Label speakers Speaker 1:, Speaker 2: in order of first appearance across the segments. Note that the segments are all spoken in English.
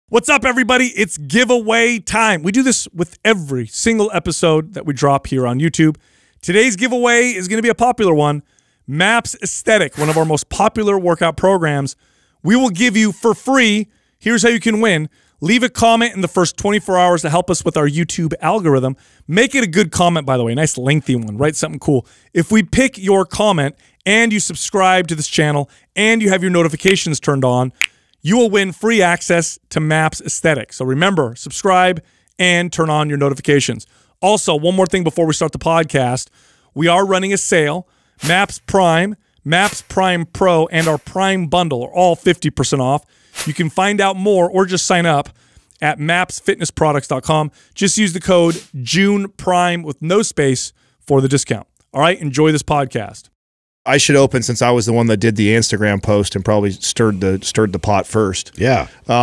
Speaker 1: What's up, everybody? It's giveaway time. We do this with every single episode that we drop here on YouTube. Today's giveaway is going to be a popular one. MAPS Aesthetic, one of our most popular workout programs. We will give you for free. Here's how you can win. Leave a comment in the first 24 hours to help us with our YouTube algorithm. Make it a good comment, by the way, a nice lengthy one. Write something cool. If we pick your comment and you subscribe to this channel and you have your notifications turned on, you will win free access to MAPS Aesthetic. So remember, subscribe and turn on your notifications. Also, one more thing before we start the podcast. We are running a sale. MAPS Prime, MAPS Prime Pro, and our Prime Bundle are all 50% off. You can find out more or just sign up at mapsfitnessproducts.com. Just use the code JUNEPRIME with no space for the discount. All right, enjoy this podcast.
Speaker 2: I should open since I was the one that did the Instagram post and probably stirred the pot first.
Speaker 3: Yeah.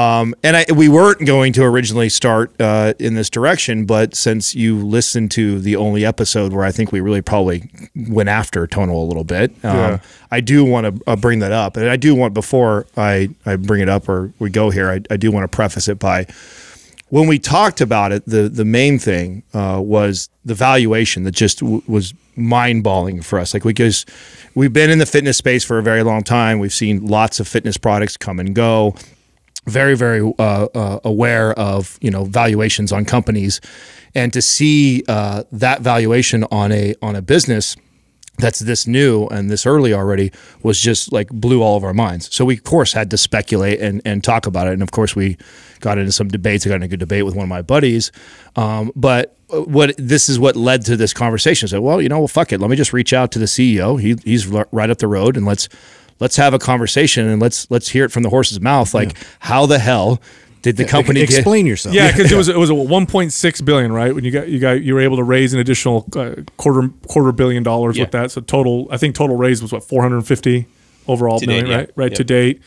Speaker 2: We weren't going to originally start in this direction, but since you listened to the only episode where I think we really probably went after Tonal a little bit, I do want to bring that up. And I do want, before I bring it up or we go here, I do want to preface it by, when we talked about it, the main thing was the valuation that just was mind-boggling for us. Like, because we've been in the fitness space for a very long time. We've seen lots of fitness products come and go. Very, very aware of valuations on companies, and to see that valuation on a business that's this new and this early already was just like blew all of our minds. So we, of course, had to speculate and talk about it. And of course, we got into some debates. I got in a good debate with one of my buddies. But this is what led to this conversation. So, well, fuck it. Let me just reach out to the CEO. He's right up the road, and let's have a conversation and let's hear it from the horse's mouth. Like, how the hell did the company
Speaker 3: explain yourself?
Speaker 1: Yeah, because it was a 1.6 billion, right? When you were able to raise an additional quarter billion dollars with that. So I think total raise was what, 450 overall million, right to date.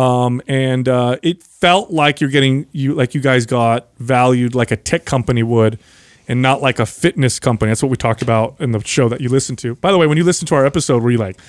Speaker 1: It felt like you guys got valued like a tech company would, and not like a fitness company. That's what we talked about in the show that you listened to. By the way, when you listened to our episode, were you like,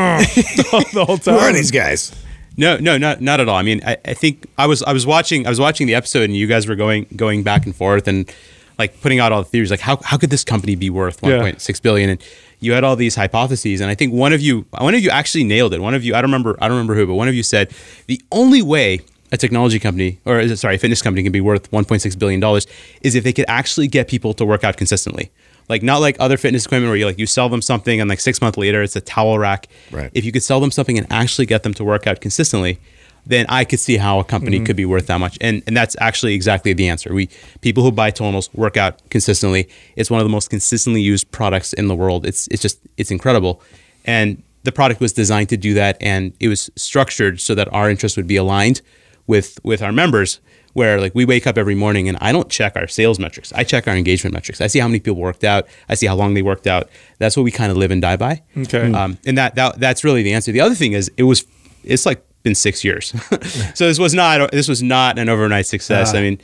Speaker 1: the whole time?
Speaker 3: Who are these guys?
Speaker 4: No, not at all. I mean, I think I was watching the episode, and you guys were going back and forth and like putting out all the theories, like how could this company be worth 1.6 billion? And you had all these hypotheses, and I think one of you actually nailed it. One of you, I don't remember who, but one of you said the only way a technology company, a fitness company can be worth $1.6 billion is if they could actually get people to work out consistently. Like, not like other fitness equipment where you sell them something and like 6 months later it's a towel rack.
Speaker 3: Right.
Speaker 4: If you could sell them something and actually get them to work out consistently, then I could see how a company could be worth that much. And that's actually exactly the answer. People who buy Tonals work out consistently. It's one of the most consistently used products in the world. It's incredible. And the product was designed to do that, and it was structured so that our interests would be aligned with our members, where like we wake up every morning and I don't check our sales metrics. I check our engagement metrics. I see how many people worked out. I see how long they worked out. That's what we kind of live and die by.
Speaker 1: Okay.
Speaker 4: And that's really the answer. The other thing is it's like been 6 years. So this was not an overnight success. I mean,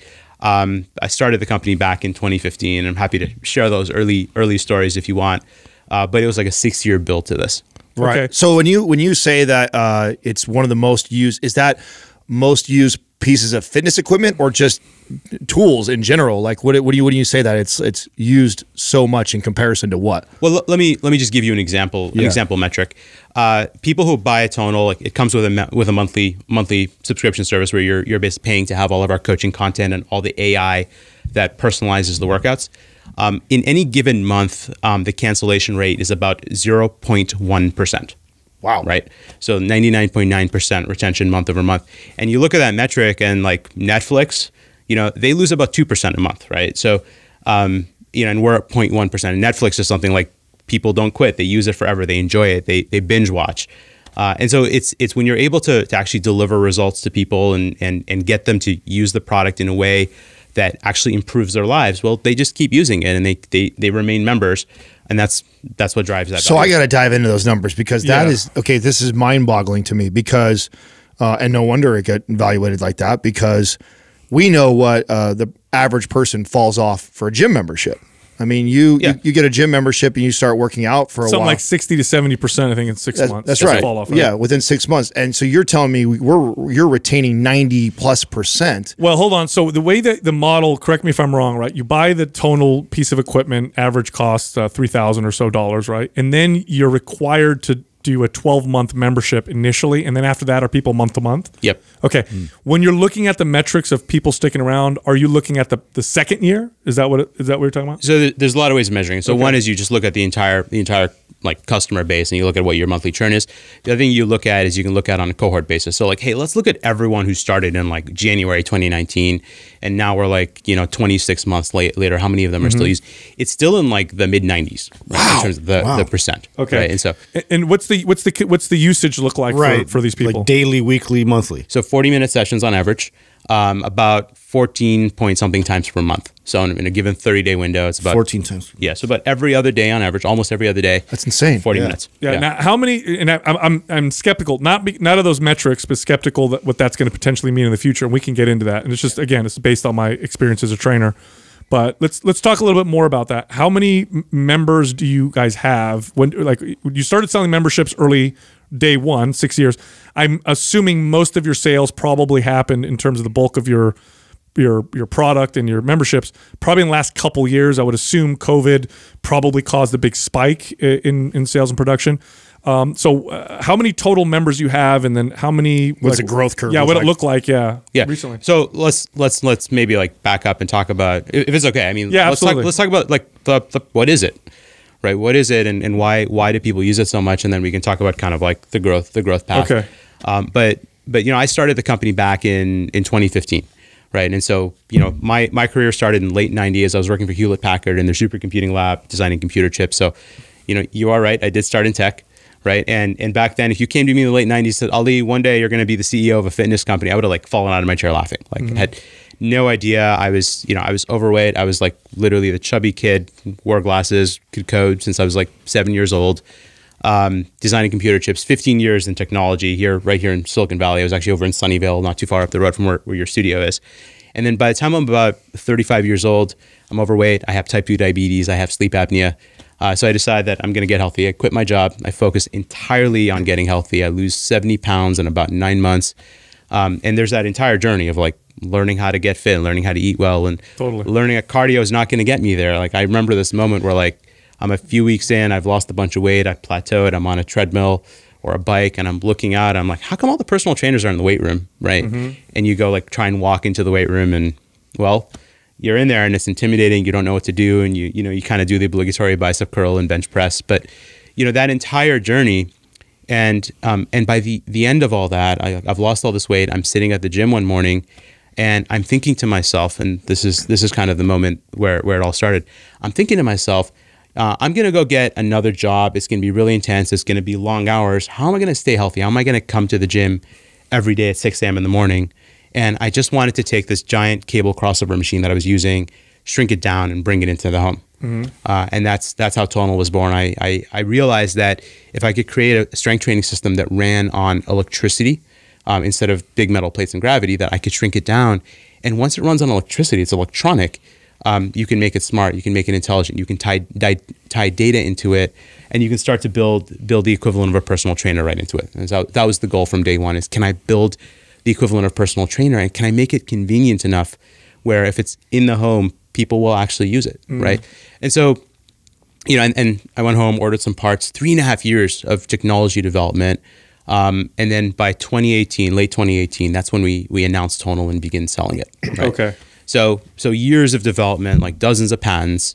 Speaker 4: I started the company back in 2015, and I'm happy to share those early stories if you want. But it was like a 6-year build to this.
Speaker 2: Right.
Speaker 1: Okay.
Speaker 2: So when you say that it's one of the most used, is that most used pieces of fitness equipment or just tools in general? Like, what do you say that it's used so much in comparison to what?
Speaker 4: Well, let me just give you an example metric. People who buy a Tonal, like, it comes with a monthly subscription service where you're basically paying to have all of our coaching content and all the AI that personalizes the workouts. In any given month, the cancellation rate is about 0.1%.
Speaker 2: Wow.
Speaker 4: Right. So 99.9% retention month over month. And you look at that metric, and like Netflix, they lose about 2% a month. Right. So, and we're at 0.1%. And Netflix is something like people don't quit. They use it forever. They enjoy it. They binge watch. And so it's when you're able to actually deliver results to people and get them to use the product in a way that actually improves their lives, well, they just keep using it, and they remain members. And that's what drives that.
Speaker 2: So value. I got to dive into those numbers, because this is mind-boggling to me, because and no wonder it got evaluated like that, because we know what the average person falls off for a gym membership. I mean, you get a gym membership and you start working out for a
Speaker 1: Something
Speaker 2: while.
Speaker 1: like 60 to 70%, I think, in 6 months.
Speaker 2: That's right.
Speaker 1: Fall off,
Speaker 2: Yeah, within 6 months. And so you're telling me you're retaining 90+%.
Speaker 1: Well, hold on. So the way that the model, correct me if I'm wrong, right? You buy the Tonal piece of equipment, average cost $3,000 or so dollars, right? And then you're required to do a 12-month membership initially, and then after that, are people month to month?
Speaker 4: Yep.
Speaker 1: Okay. When you're looking at the metrics of people sticking around, are you looking at the second year? Is that what you're talking about?
Speaker 4: So there's a lot of ways of measuring. So one is you just look at the entire like customer base and you look at what your monthly churn is. The other thing you look at is you can look at on a cohort basis. So like, hey, let's look at everyone who started in like January 2019, and now we're like 26 months later. How many of them are still used? It's still in like the mid 90s, right, in terms of the percent.
Speaker 1: Okay.
Speaker 4: Right? And so
Speaker 1: what's the usage look like for these people?
Speaker 3: Like daily, weekly, monthly.
Speaker 4: So 40-minute sessions on average, about 14 point something times per month. So in a given 30-day window, it's about
Speaker 3: 14 times.
Speaker 4: Yeah, so about every other day on average, almost every other day.
Speaker 2: That's insane.
Speaker 4: 40 minutes.
Speaker 1: Yeah. Now, how many? And I'm skeptical, not of those metrics, but skeptical that what that's going to potentially mean in the future. And we can get into that. And it's just, again, it's based on my experience as a trainer. But let's talk a little bit more about that. How many members do you guys have? When you started selling memberships early, day one, 6 years. I'm assuming most of your sales probably happened in terms of the bulk of your product and your memberships probably in the last couple years. I would assume COVID probably caused a big spike in sales and production. So how many total members you have, and then how many?
Speaker 2: What's the growth curve?
Speaker 1: Yeah,
Speaker 2: look
Speaker 1: what
Speaker 2: like?
Speaker 1: it looked like. Yeah.
Speaker 4: Recently. So let's maybe like back up and talk about, if it's okay. I mean,
Speaker 1: yeah,
Speaker 4: let's
Speaker 1: absolutely.
Speaker 4: Let's talk about like the what is it, right? What is it, and why do people use it so much? And then we can talk about kind of like the growth path.
Speaker 1: Okay.
Speaker 4: But I started the company back in 2015. Right. And so, my career started in late 90s. I was working for Hewlett Packard in their supercomputing lab, designing computer chips. So, you are right. I did start in tech. Right. And back then, if you came to me in the late 90s and said, Ali, one day you're going to be the CEO of a fitness company, I would have like fallen out of my chair laughing. Like, I had no idea. I was overweight. I was like literally the chubby kid, wore glasses, could code since I was like 7 years old. Designing computer chips, 15 years in technology right here in Silicon Valley. I was actually over in Sunnyvale, not too far up the road from where your studio is. And then by the time I'm about 35 years old, I'm overweight. I have type 2 diabetes. I have sleep apnea. So I decided that I'm going to get healthy. I quit my job. I focus entirely on getting healthy. I lose 70 pounds in about 9 months. And there's that entire journey of like learning how to get fit and learning how to eat well, and learning that cardio is not going to get me there. Like I remember this moment where like I'm a few weeks in, I've lost a bunch of weight, I've plateaued, I'm on a treadmill or a bike, and I'm looking out, I'm like, how come all the personal trainers are in the weight room, right? And you go like try and walk into the weight room, and well, you're in there and it's intimidating, you don't know what to do, and you kind of do the obligatory bicep curl and bench press. But that entire journey, and by the end of all that, I've lost all this weight. I'm sitting at the gym one morning and I'm thinking to myself, and this is kind of the moment where it all started. I'm thinking to myself, I'm going to go get another job. It's going to be really intense. It's going to be long hours. How am I going to stay healthy? How am I going to come to the gym every day at 6 a.m. in the morning? And I just wanted to take this giant cable crossover machine that I was using, shrink it down, and bring it into the home. And that's how Tonal was born. I realized that if I could create a strength training system that ran on electricity instead of big metal plates and gravity, that I could shrink it down. And once it runs on electricity, it's electronic. You can make it smart. You can make it intelligent. You can tie data into it, and you can start to build the equivalent of a personal trainer right into it. And so that was the goal from day one: is can I build the equivalent of personal trainer, and can I make it convenient enough where if it's in the home, people will actually use it, right? And so, and I went home, ordered some parts. 3.5 years of technology development, and then by 2018, late 2018, that's when we announced Tonal and began selling it. Right?
Speaker 1: Okay.
Speaker 4: So years of development, like dozens of patents,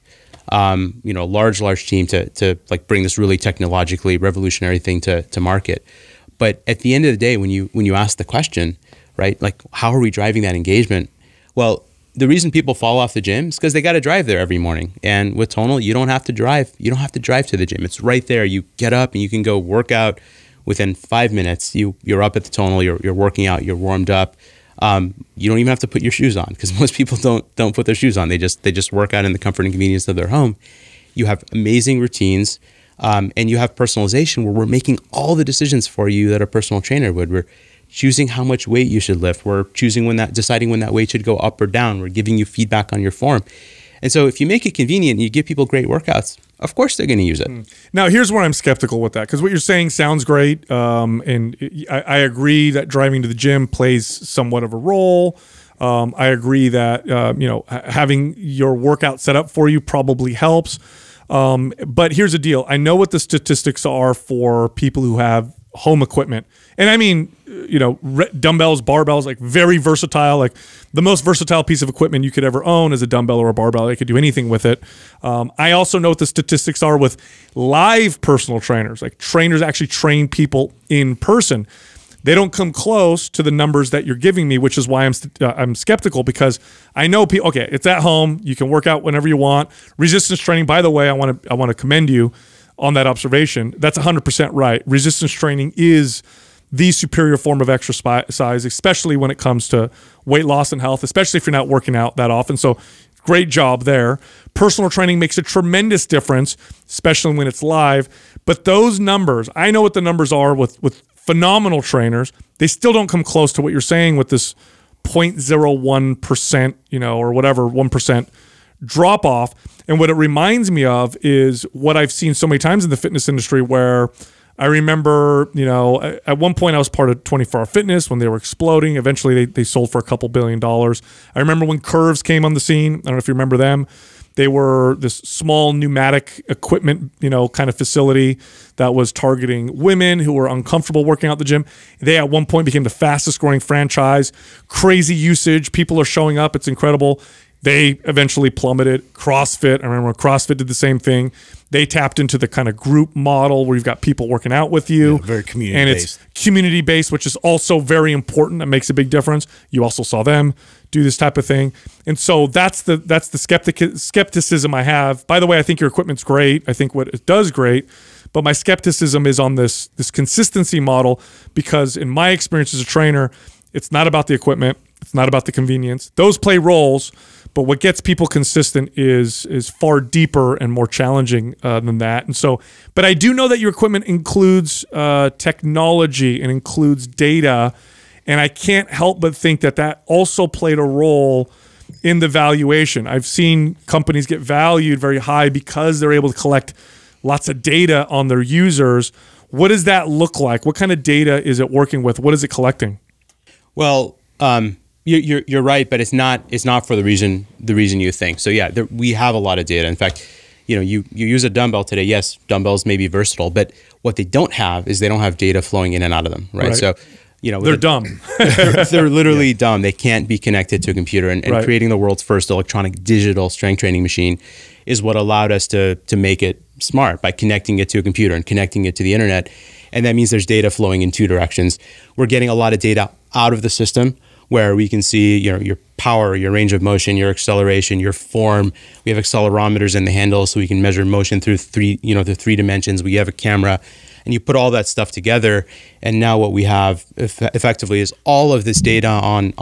Speaker 4: large team to like bring this really technologically revolutionary thing to market. But at the end of the day, when you ask the question, right, like how are we driving that engagement? Well, the reason people fall off the gym is because they got to drive there every morning. And with Tonal, you don't have to drive. You don't have to drive to the gym. It's right there. You get up and you can go work out within 5 minutes. You're up at the Tonal. You're working out. You're warmed up. You don't even have to put your shoes on, because most people don't put their shoes on. They just work out in the comfort and convenience of their home. You have amazing routines, and you have personalization where we're making all the decisions for you that a personal trainer would. We're choosing how much weight you should lift. We're deciding when that weight should go up or down. We're giving you feedback on your form. And so if you make it convenient and you give people great workouts, of course they're going to use it.
Speaker 1: Now, here's where I'm skeptical with that, because what you're saying sounds great, and I agree that driving to the gym plays somewhat of a role. I agree that having your workout set up for you probably helps. But here's the deal. I know what the statistics are for people who have home equipment. And I mean, dumbbells, barbells, like very versatile. Like the most versatile piece of equipment you could ever own is a dumbbell or a barbell. I could do anything with it. I also know what the statistics are with live personal trainers. Like trainers actually train people in person. They don't come close to the numbers that you're giving me, which is why I'm skeptical, because I know people. Okay, it's at home. You can work out whenever you want. Resistance training, by the way, I want to commend you on that observation. That's 100% right. Resistance training is the superior form of exercise, especially when it comes to weight loss and health, especially if you're not working out that often. So great job there. Personal training makes a tremendous difference, especially when it's live. But those numbers, I know what the numbers are with phenomenal trainers. They still don't come close to what you're saying with this 0.01%, or whatever, 1% drop off. And what it reminds me of is what I've seen so many times in the fitness industry, where I remember, at one point I was part of 24-Hour Fitness when they were exploding. Eventually they sold for a couple $2 billion. I remember when Curves came on the scene. I don't know if you remember them. They were this small pneumatic equipment, kind of facility that was targeting women who were uncomfortable working out the gym. They at one point became the fastest growing franchise. Crazy usage. People are showing up. It's incredible. They eventually plummeted. CrossFit, I remember when CrossFit did the same thing. They tapped into the kind of group model where you've got people working out with you.
Speaker 3: Yeah, very community-based.
Speaker 1: And it's community-based, which is also very important. That makes a big difference. You also saw them do this type of thing. And so that's the skepticism I have. By the way, I think your equipment's great. I think what it does great. But my skepticism is on this consistency model, because in my experience as a trainer, it's not about the equipment. It's not about the convenience. Those play roles. But what gets people consistent is far deeper and more challenging than that. And so, but I do know that your equipment includes technology and includes data, and I can't help but think that also played a role in the valuation. I've seen companies get valued very high because they're able to collect lots of data on their users. What does that look like? What kind of data is it working with? What is it collecting?
Speaker 4: Well, you're right, but it's not for the reason you think. So yeah, we have a lot of data. In fact, you use a dumbbell today. Yes, dumbbells may be versatile, but what they don't have is they don't have data flowing in and out of them, right? So
Speaker 1: they're dumb.
Speaker 4: they're literally dumb. They can't be connected to a computer. And creating the world's first electronic digital strength training machine is what allowed us to make it smart by connecting it to a computer and connecting it to the internet. And that means there's data flowing in two directions. We're getting a lot of data out of the system, where we can see your power, your range of motion, your acceleration, your form. We have accelerometers in the handle, so we can measure motion through the 3 dimensions. We have a camera, and you put all that stuff together, and now what we have effectively is all of this data on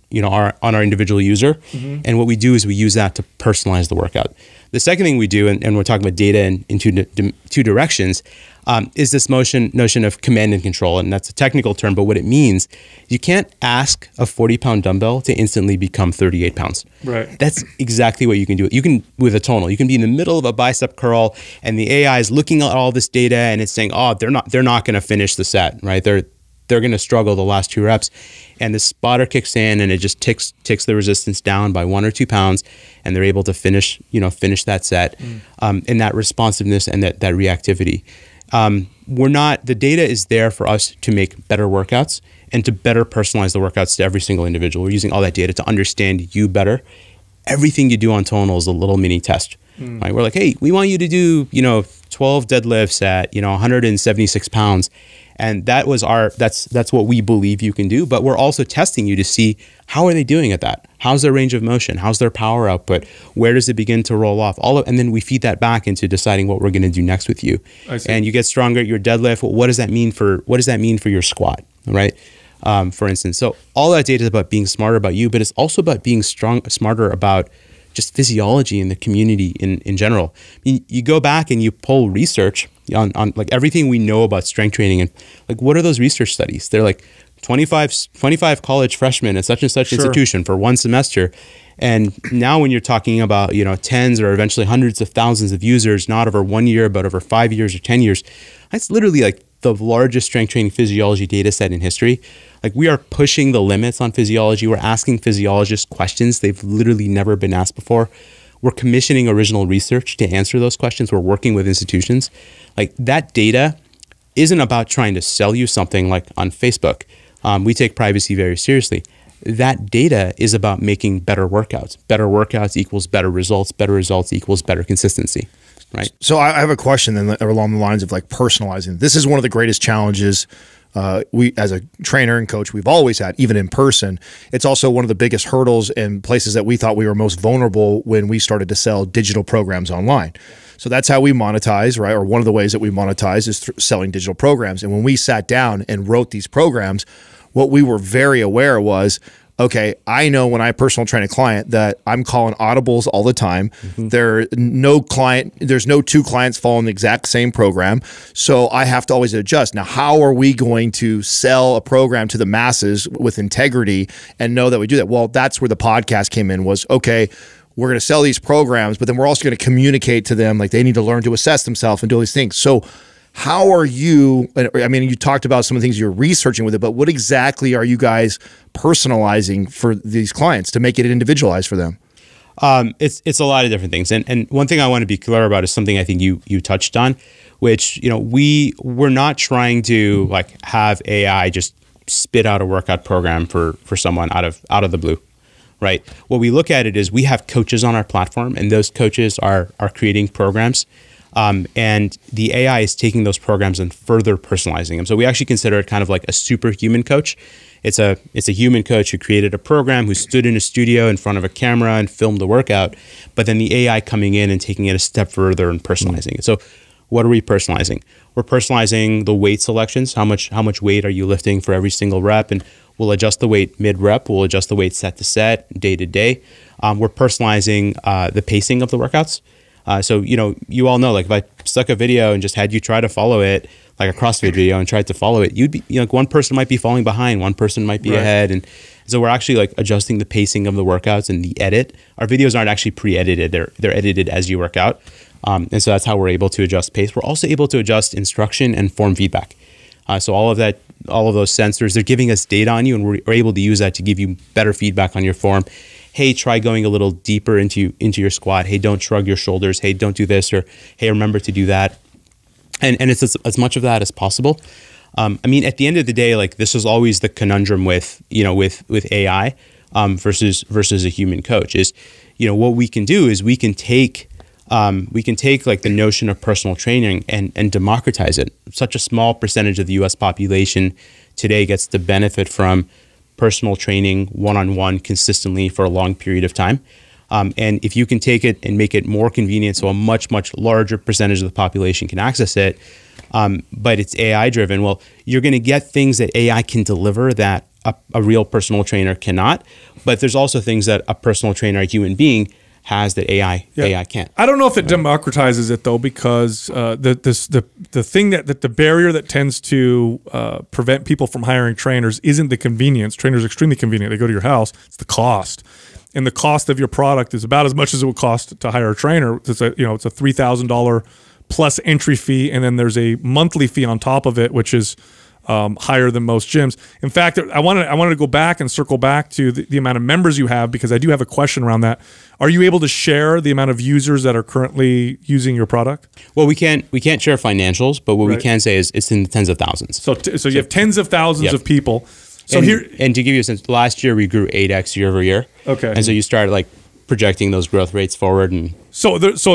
Speaker 4: our individual user. Mm-hmm. And what we do is we use that to personalize the workout. The second thing we do, and we're talking about data in two directions, is this notion of command and control. And that's a technical term, but what it means, you can't ask a 40-pound dumbbell to instantly become 38 pounds.
Speaker 1: Right. That's
Speaker 4: exactly what you can do. You can, with a tonal, you can be in the middle of a bicep curl, and the AI is looking at all this data, and it's saying, oh, they're not going to finish the set, right? They're going to struggle the last 2 reps. And the spotter kicks in, and it just ticks the resistance down by 1 or 2 pounds, and they're able to finish that set. And that responsiveness and that reactivity. The data is there for us to make better workouts and to better personalize the workouts to every single individual. We're using all that data to understand you better. Everything you do on Tonal is a little mini test. Right? We're like, hey, we want you to do 12 deadlifts at 176 pounds. And that's what we believe you can do. But we're also testing you to see, how are they doing at that? How's their range of motion? How's their power output? Where does it begin to roll off? And then we feed that back into deciding what we're going to do next with you. And you get stronger at your deadlift. Well, what does that mean for your squat? Right? For instance. So all that data is about being smarter about you, but it's also about being smarter about just physiology in the community in general. You go back and you pull research on like everything we know about strength training, and like, what are those research studies? They're like 25 college freshmen at such and such institution for one semester. And now when you're talking about, tens or eventually hundreds of thousands of users, not over 1 year, but over 5 years or 10 years, that's literally like the largest strength training physiology data set in history. Like, we are pushing the limits on physiology. We're asking physiologists questions they've literally never been asked before. We're commissioning original research to answer those questions. We're working with institutions. Like, that data isn't about trying to sell you something like on Facebook. We take privacy very seriously. That data is about making better workouts. Better workouts equals better results. Better results equals better consistency, right?
Speaker 2: So I have a question then along the lines of like personalizing. This is one of the greatest challenges we, as a trainer and coach, we've always had, even in person. It's also one of the biggest hurdles and places that we thought we were most vulnerable when we started to sell digital programs online. So that's how we monetize, right? Or one of the ways that we monetize is through selling digital programs. And when we sat down and wrote these programs, what we were very aware was, okay, I know when I personal train a client that I'm calling audibles all the time. There's no two clients following the exact same program. So I have to always adjust. Now, how are we going to sell a program to the masses with integrity and know that we do that? Well, that's where the podcast came in, was, okay, we're going to sell these programs, but then we're also going to communicate to them, like, they need to learn to assess themselves and do all these things. So how are you, I mean, you talked about some of the things you're researching with it, but what exactly are you guys personalizing for these clients to make it individualized for them?
Speaker 4: It's a lot of different things. And one thing I want to be clear about is something I think you touched on, which, we're not trying to like have AI just spit out a workout program for someone out of the blue, right? What we look at it is we have coaches on our platform, and those coaches are creating programs. And the AI is taking those programs and further personalizing them. So we actually consider it kind of like a superhuman coach. It's a human coach who created a program, who stood in a studio in front of a camera and filmed the workout, but then the AI coming in and taking it a step further and personalizing it. So what are we personalizing? We're personalizing the weight selections. How much weight are you lifting for every single rep? And we'll adjust the weight mid-rep. We'll adjust the weight set to set, day to day. We're personalizing the pacing of the workouts. So, you all know, like, if I stuck a video and just had you try to follow it, like a CrossFit video, and tried to follow it, you'd be, like, one person might be falling behind, one person might be ahead. And so we're actually like adjusting the pacing of the workouts and the edit. Our videos aren't actually pre-edited. They're edited as you work out. And so that's how we're able to adjust pace. We're also able to adjust instruction and form feedback. So all of those sensors, they're giving us data on you, and we're able to use that to give you better feedback on your form. Hey, try going a little deeper into your squat. Hey, don't shrug your shoulders. Hey, don't do this, or hey, remember to do that. And it's as much of that as possible. I mean, at the end of the day, like, this is always the conundrum with AI versus a human coach is, what we can do is we can take like the notion of personal training and democratize it. Such a small percentage of the U.S. population today gets to benefit from personal training one-on-one consistently for a long period of time. And if you can take it and make it more convenient so a much, much larger percentage of the population can access it, but it's AI driven, well, you're going to get things that AI can deliver that a real personal trainer cannot. But there's also things that a personal trainer, a human being, has that AI can't.
Speaker 1: I don't know if it democratizes it, though, because the thing that the barrier that tends to prevent people from hiring trainers isn't the convenience. Trainers are extremely convenient. They go to your house. It's the cost. And the cost of your product is about as much as it would cost to hire a trainer. It's a $3,000 plus entry fee, and then there's a monthly fee on top of it, which is higher than most gyms. In fact, I wanted to go back and circle back to the amount of members you have, because I do have a question around that. Are you able to share the amount of users that are currently using your product?
Speaker 4: Well, we can't share financials, but what we can say is it's in the tens of thousands.
Speaker 1: So you have tens of thousands of people. So
Speaker 4: and to give you a sense, last year we grew 8x year over year.
Speaker 1: Okay.
Speaker 4: And so you start like projecting those growth rates forward, and
Speaker 1: so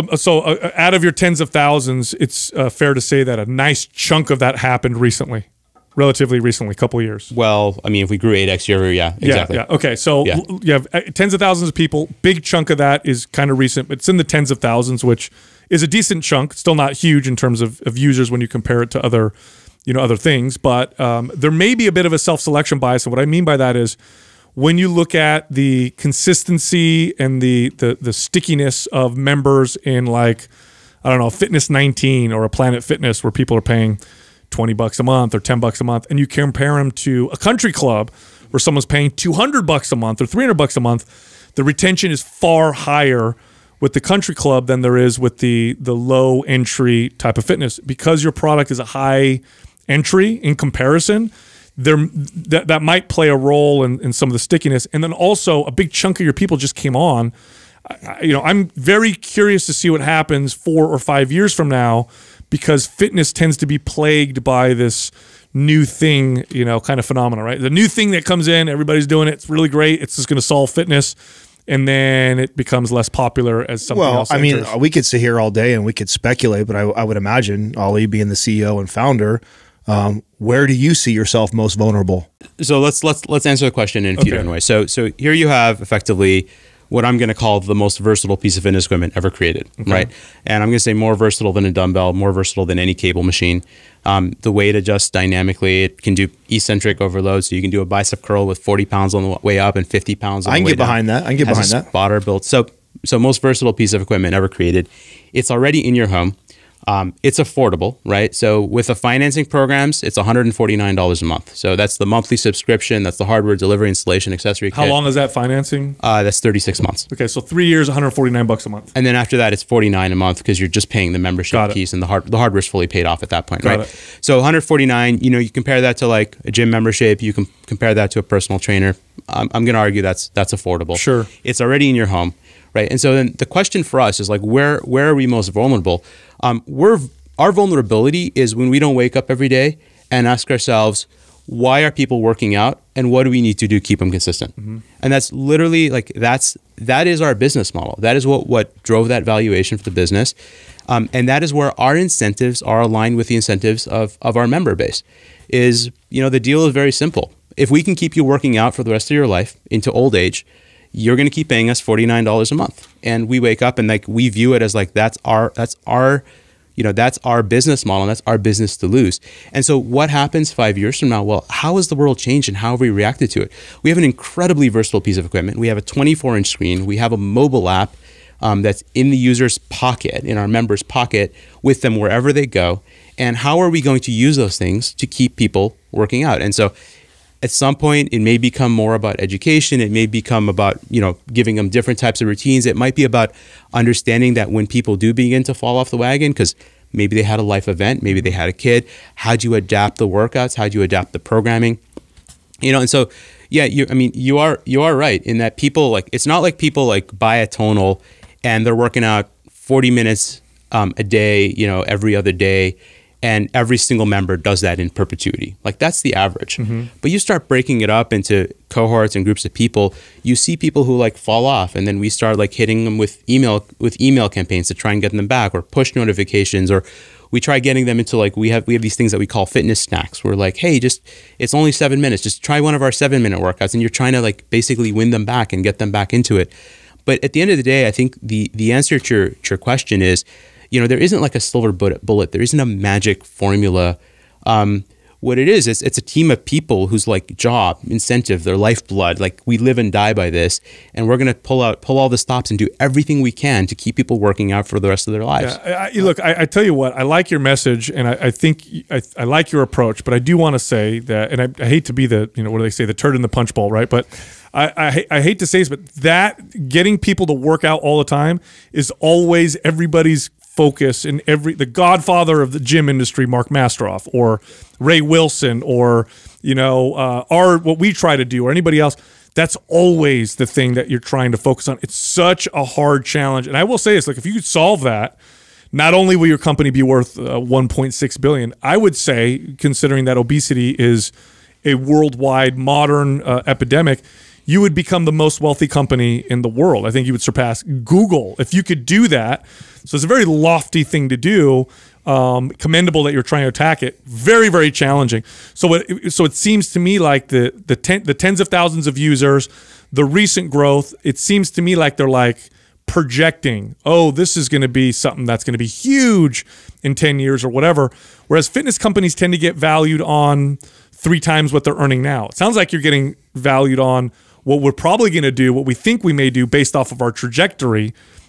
Speaker 1: out of your tens of thousands, it's fair to say that a nice chunk of that happened recently. Relatively recently, a couple of years.
Speaker 4: Well, I mean, if we grew 8x year over year, exactly.
Speaker 1: Yeah. Okay, so you have tens of thousands of people. Big chunk of that is kind of recent, but it's in the tens of thousands, which is a decent chunk. Still not huge in terms of users when you compare it to other things. But there may be a bit of a self-selection bias, and what I mean by that is when you look at the consistency and the stickiness of members in, like, I don't know, Fitness 19 or a Planet Fitness, where people are paying $20 a month or $10 a month, and you compare them to a country club where someone's paying $200 a month or $300 a month, the retention is far higher with the country club than there is with the low entry type of fitness, because your product is a high entry in comparison. That might play a role in some of the stickiness. And then also a big chunk of your people just came on. I'm very curious to see what happens 4 or 5 years from now, because fitness tends to be plagued by this new thing, kind of phenomenon, right? The new thing that comes in, everybody's doing it. It's really great. It's just going to solve fitness. And then it becomes less popular as something else enters.
Speaker 2: I mean, we could sit here all day and we could speculate, but I would imagine, Aly, being the CEO and founder, where do you see yourself most vulnerable?
Speaker 4: So let's answer the question in a few different ways. So here you have effectively what I'm going to call the most versatile piece of fitness equipment ever created, right? And I'm going to say more versatile than a dumbbell, more versatile than any cable machine. The weight adjusts dynamically. It can do eccentric overload, so you can do a bicep curl with 40 pounds on the way up and 50 pounds on the way down.
Speaker 2: I can get behind that. I can get behind that.
Speaker 4: Spotter built. So most versatile piece of equipment ever created. It's already in your home. It's affordable, right? So with the financing programs, it's $149 a month. So that's the monthly subscription. That's the hardware, delivery, installation, accessory kit.
Speaker 1: How long is that financing?
Speaker 4: That's 36 months.
Speaker 1: Okay, so 3 years, $149 a month.
Speaker 4: And then after that, it's $49 a month because you're just paying the membership piece, and the hardware is fully paid off at that point, right? So $149. You compare that to like a gym membership. You can compare that to a personal trainer. I'm going to argue that's affordable.
Speaker 1: Sure,
Speaker 4: it's already in your home. Right. And so then the question for us is like, where are we most vulnerable? Our vulnerability is when we don't wake up every day and ask ourselves, why are people working out and what do we need to do to keep them consistent? And that's literally like, that is our business model. That is what drove that valuation for the business. And that is where our incentives are aligned with the incentives of our member base. The deal is very simple. If we can keep you working out for the rest of your life into old age, you're going to keep paying us $49 a month. And we wake up and like, we view it as like, that's our business model, and that's our business to lose. And so what happens 5 years from now? Well, how has the world changed and how have we reacted to it? We have an incredibly versatile piece of equipment. We have a 24-inch screen. We have a mobile app that's in the user's pocket, in our member's pocket, with them wherever they go. And how are we going to use those things to keep people working out? And so at some point, it may become more about education. It may become about, giving them different types of routines. It might be about understanding that when people do begin to fall off the wagon, because maybe they had a life event, maybe they had a kid, how do you adapt the workouts? How do you adapt the programming? And so, yeah, you are right in that people it's not like people buy a Tonal and they're working out 40 minutes a day, every other day. And every single member does that in perpetuity. Like that's the average. But you start breaking it up into cohorts and groups of people, you see people who fall off, and then we start hitting them with email campaigns to try and get them back, or push notifications, or we try getting them into we have these things that we call fitness snacks. We're like, hey, it's only 7 minutes. Just try one of our 7-minute workouts, and you're trying to basically win them back and get them back into it. But at the end of the day, I think the answer to your question is, there isn't a silver bullet. There isn't a magic formula. What it is, it's a team of people whose job, incentive, their lifeblood, we live and die by this. And we're going to pull all the stops and do everything we can to keep people working out for the rest of their lives.
Speaker 1: Yeah, look, I tell you what, I like your message, and I think I like your approach, but I do want to say that, and I hate to be the, what do they say, the turd in the punch bowl, right? But I hate to say this, but that getting people to work out all the time is always everybody's focus, in the godfather of the gym industry, Mark Masteroff, or Ray Wilson, or what we try to do, or anybody else. That's always the thing that you're trying to focus on. It's such a hard challenge, and I will say this: if you could solve that, not only will your company be worth $1.6 billion, I would say, considering that obesity is a worldwide modern epidemic, you would become the most wealthy company in the world. I think you would surpass Google if you could do that. So it's a very lofty thing to do. Commendable that you're trying to attack it. Very, very challenging. So it seems to me like the tens of thousands of users, the recent growth, it seems to me like they're projecting, oh, this is going to be something that's going to be huge in 10 years or whatever. Whereas fitness companies tend to get valued on 3 times what they're earning now. It sounds like you're getting valued on what we're probably going to do, what we think we may do based off of our trajectory,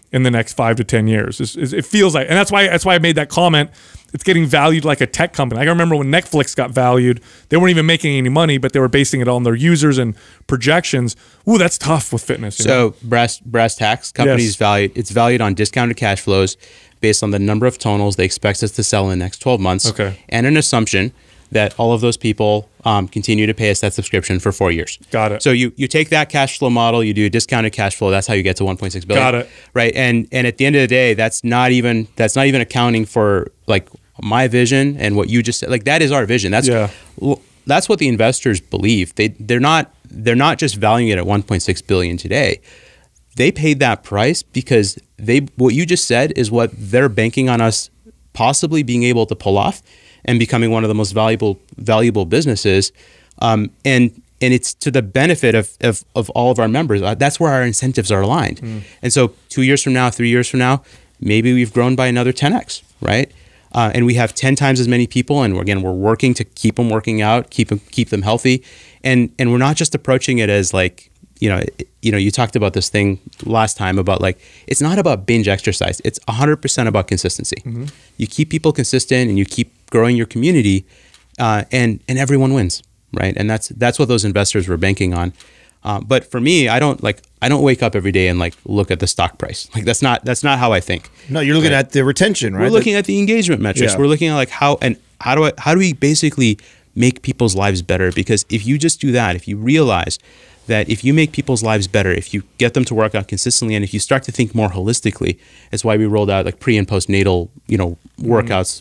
Speaker 1: in the next 5 to 10 years. It feels like, and that's why I made that comment. It's getting valued like a tech company. I remember when Netflix got valued, they weren't even making any money, but they were basing it on their users and projections. Ooh, that's tough with fitness.
Speaker 4: So brass tacks, companies it's valued on discounted cash flows based on the number of tonals they expect us to sell in the next 12 months, and an assumption that all of those people continue to pay us that subscription for 4 years.
Speaker 1: Got it.
Speaker 4: So you take that cash flow model, you do a discounted cash flow. That's how you get to 1.6 billion.
Speaker 1: Got it.
Speaker 4: Right. And at the end of the day, that's not even accounting for like my vision and what you just said. Like that is our vision. That's what the investors believe. They're not just valuing it at 1.6 billion today. They paid that price because what you just said is what they're banking on us possibly being able to pull off and becoming one of the most valuable businesses, and it's to the benefit of all of our members. That's where our incentives are aligned. And so 2 years from now, 3 years from now, maybe we've grown by another 10x, right? And we have 10 times as many people, and we're working to keep them working out, keep them healthy, and we're not just approaching it as like, you talked about this thing last time about like, it's not about binge exercise. It's 100% about consistency. You keep people consistent and you keep growing your community, and everyone wins, right? And that's what those investors were banking on. But for me, I don't wake up every day and like look at the stock price. Like that's not how I think.
Speaker 2: No, you're looking at the retention, right?
Speaker 4: We're looking at the engagement metrics. We're looking at like how do we basically make people's lives better? Because if you just do that, if you realize that if you make people's lives better, if you get them to work out consistently, and if you start to think more holistically, that's why we rolled out like pre and postnatal, workouts,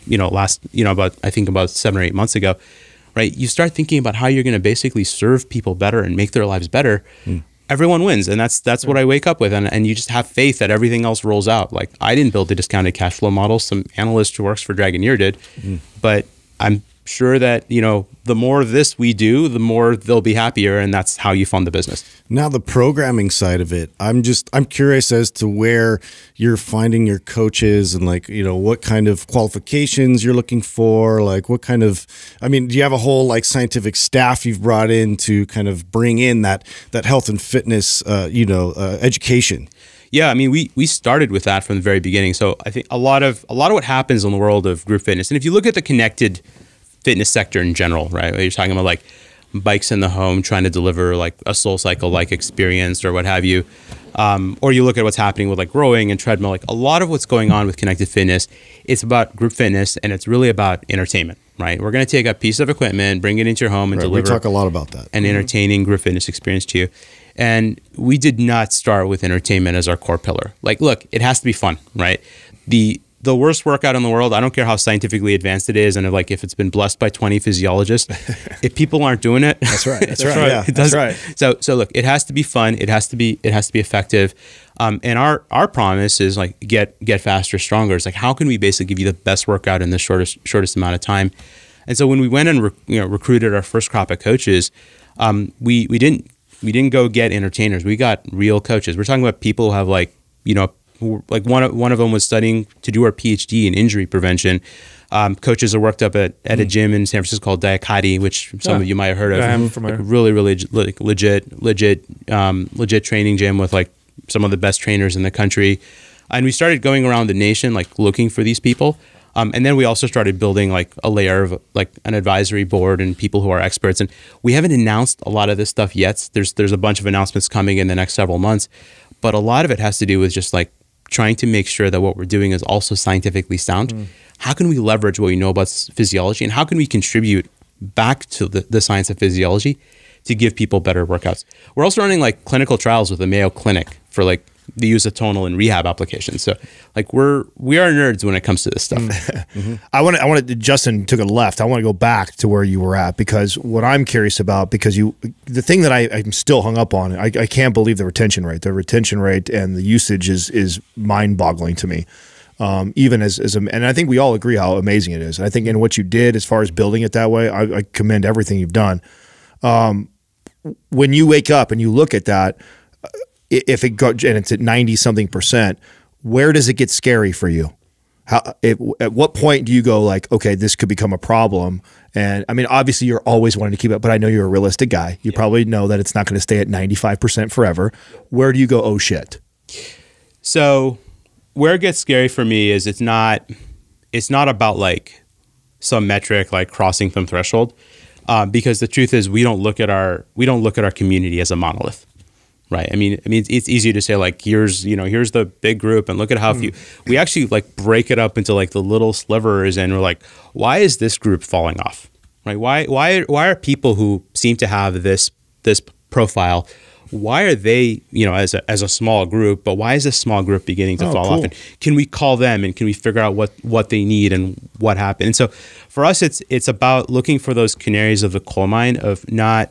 Speaker 4: about 7 or 8 months ago, right? You start thinking about how you're going to basically serve people better and make their lives better. Everyone wins. And that's what I wake up with. And you just have faith that everything else rolls out. Like I didn't build the discounted cash flow model. Some analyst who works for Dragoneer did, but I'm sure that the more of this we do, the more they'll be happier, and that's how you fund the business.
Speaker 3: Now the programming side of it, I'm curious as to where you're finding your coaches and like what kind of qualifications you're looking for, like what kind of, do you have a whole like scientific staff you've brought in to kind of bring in that health and fitness education?
Speaker 4: Yeah, we started with that from the very beginning. So I think a lot of what happens in the world of group fitness, and if you look at the connected fitness sector in general, right? You're talking about like bikes in the home, trying to deliver like a SoulCycle-like experience or what have you. Or you look at what's happening with like rowing and treadmill, like a lot of what's going on with connected fitness, it's about group fitness and it's really about entertainment, right? We're going to take a piece of equipment, bring it into your home and deliver.
Speaker 3: We talk a lot about that.
Speaker 4: An entertaining group fitness experience to you. And we did not start with entertainment as our core pillar. Like, look, it has to be fun, right? The worst workout in the world, I don't care how scientifically advanced it is, and if it's been blessed by 20 physiologists, if people aren't doing it,
Speaker 3: that's right. That's right.
Speaker 4: Yeah, that's right. So look, it has to be fun. It has to be effective. And our promise is like get faster, stronger. It's like how can we basically give you the best workout in the shortest amount of time? And so when we went and recruited our first crop of coaches, we didn't go get entertainers. We got real coaches. We're talking about people who have like one of them was studying to do our PhD in injury prevention. Coaches are worked up at a gym in San Francisco called Diakati, which some of you might have heard of.
Speaker 1: Yeah, I'm familiar.
Speaker 4: Really legit training gym with like some of the best trainers in the country. And we started going around the nation like looking for these people. And then we also started building like a layer of like an advisory board and people who are experts. And we haven't announced a lot of this stuff yet. There's a bunch of announcements coming in the next several months, but a lot of it has to do with just like trying to make sure that what we're doing is also scientifically sound. How can we leverage what we know about physiology, and how can we contribute back to the science of physiology to give people better workouts? We're also running like clinical trials with the Mayo Clinic for like the use of tonal in rehab applications. So like we are nerds when it comes to this stuff.
Speaker 2: I want to, Justin took a left. I want to go back to where you were at, because what I'm curious about, because the thing that I'm still hung up on, I can't believe the retention rate and the usage is mind boggling to me. Even and I think we all agree how amazing it is. And I think in what you did as far as building it that way, I commend everything you've done. When you wake up and you look at that, if it got, and it's at 90-something%, where does it get scary for you? At what point do you go like, okay, this could become a problem? And I mean, obviously you're always wanting to keep it, but I know you're a realistic guy. You probably know that it's not going to stay at 95% forever. Where do you go, oh shit?
Speaker 4: So where it gets scary for me is it's not about like some metric like crossing some threshold, because the truth is we don't look at our community as a monolith, right? I mean it's easy to say like here's the big group and look at how few. We actually like break it up into like the little slivers, and we're like, why is this group falling off, right? Why are people who seem to have this profile, why are they, as a small group, but why is this small group beginning to fall off? And can we call them, and can we figure out what they need and what happened? And so for us, it's about looking for those canaries of the coal mine of not,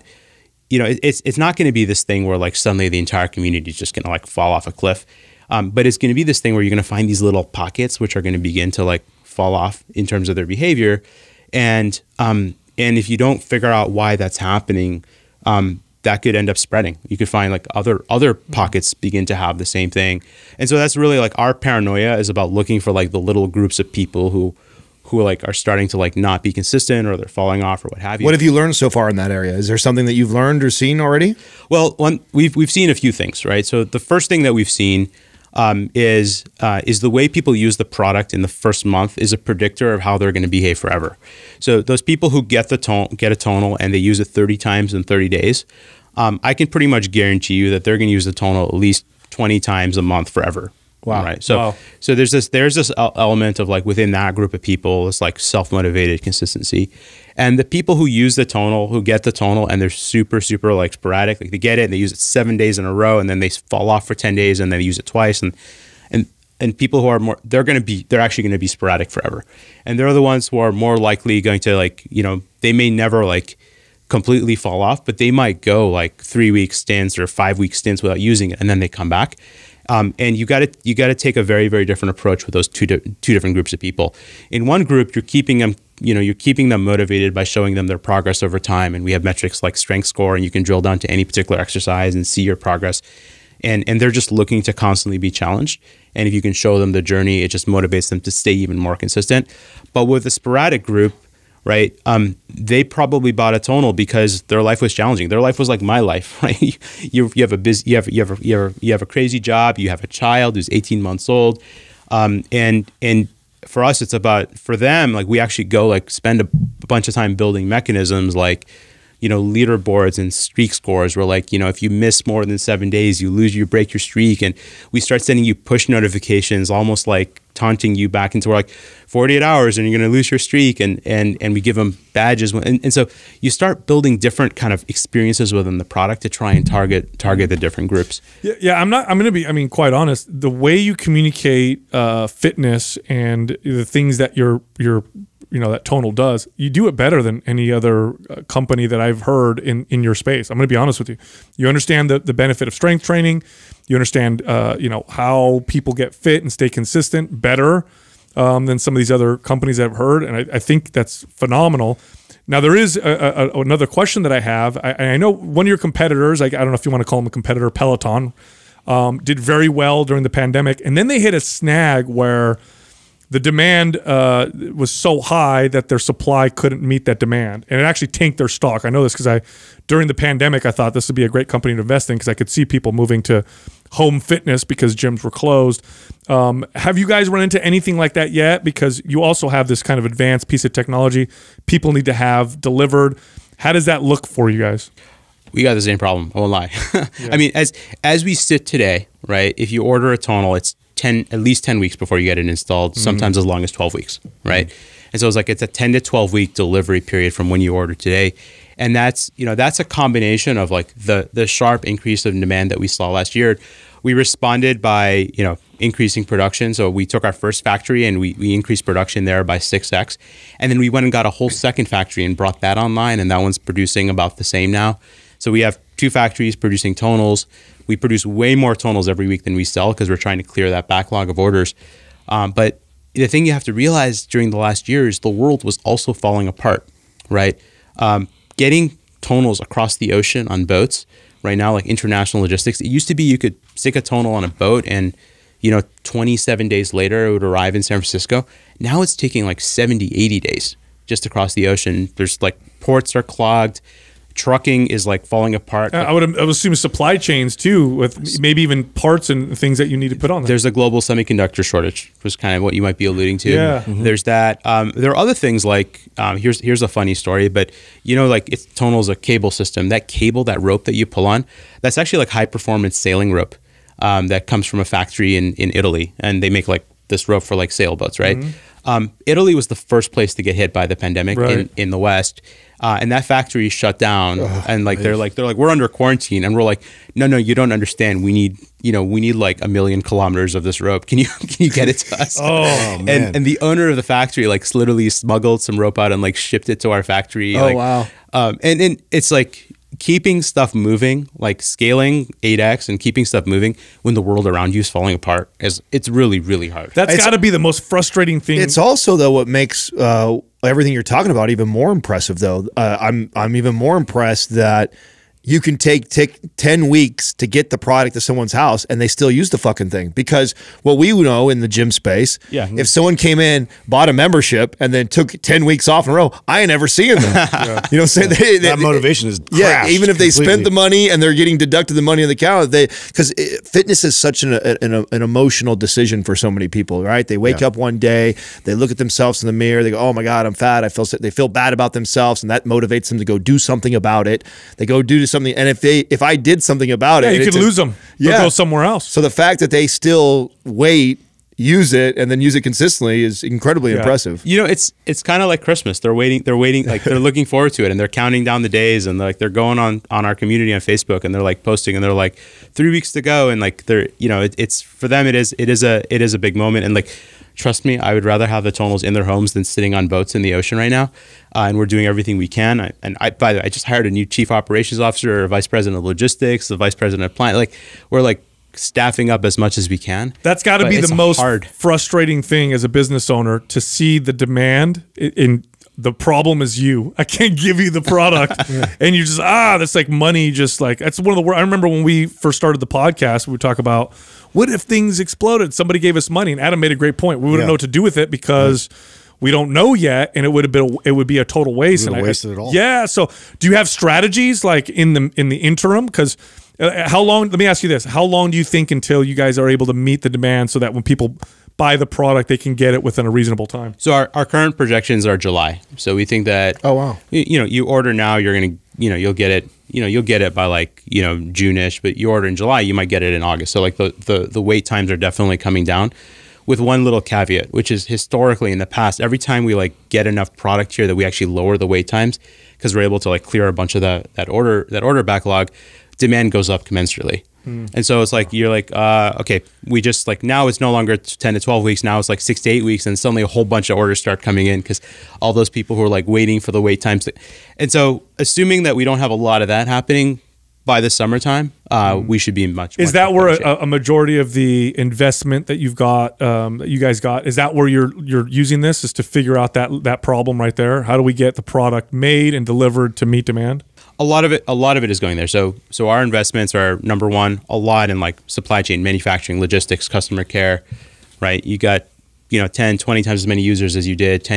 Speaker 4: it's not going to be this thing where like suddenly the entire community is just going to like fall off a cliff. But it's going to be this thing where you're going to find these little pockets, which are going to begin to like fall off in terms of their behavior. And if you don't figure out why that's happening, that could end up spreading. You could find like other pockets begin to have the same thing. And so that's really like our paranoia is about looking for like the little groups of people who like are starting to like not be consistent, or they're falling off, or what have you.
Speaker 2: What have you learned so far in that area? Is there something that you've learned or seen already?
Speaker 4: Well, we've seen a few things, right? So the first thing that we've seen is the way people use the product in the first month is a predictor of how they're going to behave forever. So those people who get a tonal and they use it 30 times in 30 days, I can pretty much guarantee you that they're going to use the tonal at least 20 times a month forever.
Speaker 2: Wow.
Speaker 4: Right. So there's this element of like within that group of people, it's like self-motivated consistency. And the people who use the tonal, who get the tonal, and they're super, super like sporadic, like they get it and they use it 7 days in a row, and then they fall off for 10 days and then they use it twice. And people who are more, they're actually going to be sporadic forever. And they're the ones who are more likely going to like, they may never like completely fall off, but they might go like 3-week stints or 5-week stints without using it, and then they come back. And you got to take a very, very different approach with those two different groups of people. In one group, you're keeping them motivated by showing them their progress over time, and we have metrics like strength score, and you can drill down to any particular exercise and see your progress. And they're just looking to constantly be challenged. And if you can show them the journey, it just motivates them to stay even more consistent. But with a sporadic group, right? They probably bought a tonal because their life was challenging. Their life was like my life, right? You have a crazy job. You have a child who's 18 months old, and for us, it's about, for them, like we actually go like spend a bunch of time building mechanisms like, leaderboards and streak scores where like, if you miss more than 7 days, you break your streak. And we start sending you push notifications, almost like taunting you back into like 48 hours and you're going to lose your streak. And we give them badges. And so you start building different kind of experiences within the product to try and target the different groups.
Speaker 1: Yeah. I'm going to be, quite honest, the way you communicate fitness and the things that that Tonal does, you do it better than any other company that I've heard in your space. I'm going to be honest with you. You understand the benefit of strength training. You understand, how people get fit and stay consistent better than some of these other companies I've heard. And I think that's phenomenal. Now, there is another question that I have. I know one of your competitors, I don't know if you want to call them a competitor, Peloton, did very well during the pandemic. And then they hit a snag where the demand was so high that their supply couldn't meet that demand, and it actually tanked their stock. I know this because during the pandemic, I thought this would be a great company to invest in because I could see people moving to home fitness because gyms were closed. Have you guys run into anything like that yet? Because you also have this kind of advanced piece of technology people need to have delivered. How does that look for you guys?
Speaker 4: We got the same problem. I won't lie. Yeah. I mean, as we sit today, right? If you order a tonal, it's at least 10 weeks before you get it installed, sometimes as long as 12 weeks, right? And so it's a 10 to 12 week delivery period from when you order today. And that's a combination of like the sharp increase of demand that we saw last year. We responded by, increasing production. So we took our first factory and we increased production there by 6x. And then we went and got a whole second factory and brought that online, and that one's producing about the same now. So we have 2 factories producing tonals. We produce way more tonals every week than we sell because we're trying to clear that backlog of orders. But the thing you have to realize during the last year is the world was also falling apart, right? Getting tonals across the ocean on boats right now, like international logistics, it used to be you could stick a tonal on a boat and 27 days later it would arrive in San Francisco. Now it's taking like 70, 80 days just across the ocean. There's like ports are clogged. trucking is like falling apart.
Speaker 1: I would assume supply chains too, with maybe even parts and things that you need to put on there.
Speaker 4: There's a global semiconductor shortage, which is kind of what you might be alluding to.
Speaker 1: Yeah.
Speaker 4: There's that. There are other things like here's a funny story, but like Tonal's a cable system. That cable, that rope that you pull on, that's actually like high performance sailing rope that comes from a factory in Italy, and they make like this rope for like sailboats, right? Italy was the first place to get hit by the pandemic in the West. And that factory shut down, and like they're like we're under quarantine, and we're like, no, you don't understand. We need like 1 million kilometers of this rope. Can you get it to us?
Speaker 3: Man.
Speaker 4: And the owner of the factory like literally smuggled some rope out and like shipped it to our factory.
Speaker 2: Wow.
Speaker 4: And it's like keeping stuff moving, like scaling 8x and keeping stuff moving when the world around you is falling apart it's really, really hard.
Speaker 1: That's got to be the most frustrating thing.
Speaker 2: It's also though what makes everything you're talking about even more impressive though. I'm even more impressed that you can take 10 weeks to get the product to someone's house and they still use the fucking thing. Because what we know in the gym space, if someone came in, bought a membership, and then took 10 weeks off in a row, I ain't never seeing them. You know what I'm saying?
Speaker 3: That motivation is
Speaker 2: yeah, even if they
Speaker 3: completely.
Speaker 2: spent the money and they're getting deducted the money on the account, because fitness is such an emotional decision for so many people, right? They wake up one day, they look at themselves in the mirror, they go, oh my God, I'm fat, I feel sick. They feel bad about themselves, and that motivates them to go do something about it. They go do something, and if I did something about it,
Speaker 1: you could lose them. They'll go somewhere else.
Speaker 2: So the fact that they still wait, use it, and then use it consistently is incredibly impressive.
Speaker 4: It's kind of like Christmas. They're waiting, like they're looking forward to it, and they're counting down the days, and they're going on our community on Facebook, and they're like posting, and they're like 3 weeks to go, and like they're it's for them it is a big moment, and like trust me, I would rather have the Tonals in their homes than sitting on boats in the ocean right now. And we're doing everything we can. By the way, I just hired a new chief operations officer, a vice president of logistics, the vice president of plant. Like we're like staffing up as much as we can.
Speaker 1: That's got to be the most frustrating thing as a business owner, to see the demand in the problem is you. I can't give you the product. And you just, that's like money. Just like, that's one of the worst. I remember when we first started the podcast, we would talk about, what if things exploded? Somebody gave us money, and Adam made a great point. We wouldn't know what to do with it because we don't know yet, and it would be a total waste.
Speaker 3: And wasted it all.
Speaker 1: Yeah. So do you have strategies like in the interim? Because how long, let me ask you this, how long do you think until you guys are able to meet the demand so that when people buy the product, they can get it within a reasonable time?
Speaker 4: So our current projections are July. So we think that, you order now, you're going to, you'll get it, you'll get it by like, June-ish, but you order in July, you might get it in August. So like the wait times are definitely coming down, with one little caveat, which is historically in the past, every time we like get enough product here that we actually lower the wait times, because we're able to like clear a bunch of that order backlog, demand goes up commensurately. And so it's like, you're like, okay, we just like, now it's no longer 10 to 12 weeks. Now it's like 6 to 8 weeks. And suddenly a whole bunch of orders start coming in because all those people who are like waiting for the wait times. And so assuming that we don't have a lot of that happening by the summertime, we should be much.
Speaker 1: Is that where a majority of the investment that you've got, that you guys got, is that where you're using this, is to figure out that problem right there? How do we get the product made and delivered to meet demand?
Speaker 4: A lot of it is going there. So our investments are, number one, a lot in like supply chain, manufacturing, logistics, customer care, right? You got, 10, 20 times as many users as you did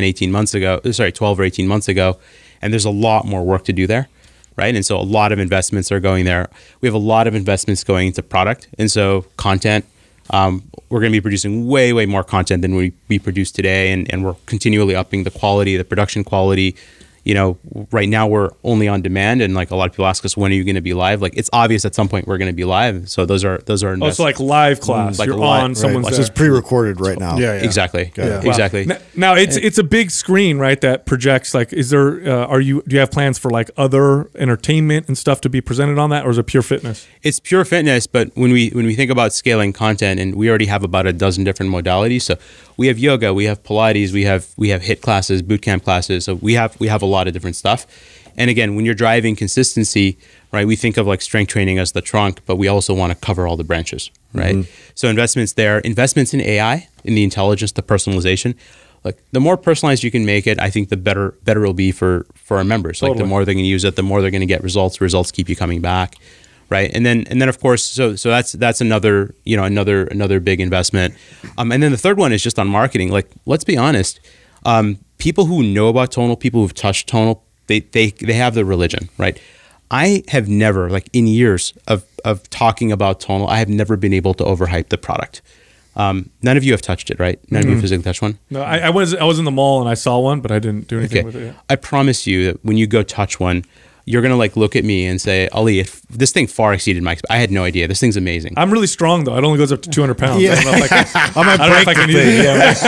Speaker 4: 12 or 18 months ago. And there's a lot more work to do there, right? And so a lot of investments are going there. We have a lot of investments going into product. And so content, we're going to be producing way, way more content than we produce today. And we're continually upping the quality, the production quality. Right now we're only on demand, and like a lot of people ask us, when are you going to be live? Like it's obvious at some point we're going to be live. So those are
Speaker 1: so like live class. You're on someone's.
Speaker 3: Right. So it's pre-recorded right now.
Speaker 2: Yeah.
Speaker 4: Exactly.
Speaker 2: Yeah.
Speaker 4: Exactly.
Speaker 1: Now it's a big screen, right? That projects. Like, is there? Do you have plans for like other entertainment and stuff to be presented on that, or is it pure fitness?
Speaker 4: It's pure fitness, but when we think about scaling content, and we already have about a dozen different modalities. So we have yoga, we have Pilates, we have HIIT classes, boot camp classes. So we have a lot of different stuff. And again, when you're driving consistency, right, we think of like strength training as the trunk, but we also want to cover all the branches, right? So investments there, investments in AI, in the intelligence, the personalization. Like the more personalized you can make it, I think the better it'll be for our members. Like the more they're going to use it, the more they're going to get results. Results keep you coming back, right? And then of course, so that's another another big investment. And then the third one is just on marketing. Like let's be honest, people who know about Tonal, people who've touched Tonal, they have the religion, right? I have never, like in years of talking about Tonal, I have never been able to overhype the product. None of you have touched it, right? None of you have physically touched one?
Speaker 1: No, I was in the mall and I saw one, but I didn't do anything with it yet.
Speaker 4: I promise you that when you go touch one, you're going to like look at me and say, Ali, this thing far exceeded my I had no idea. This thing's amazing.
Speaker 1: I'm really strong though. It only goes up to 200 pounds.
Speaker 3: Yeah.
Speaker 1: I don't know if I can,
Speaker 3: I might break the thing.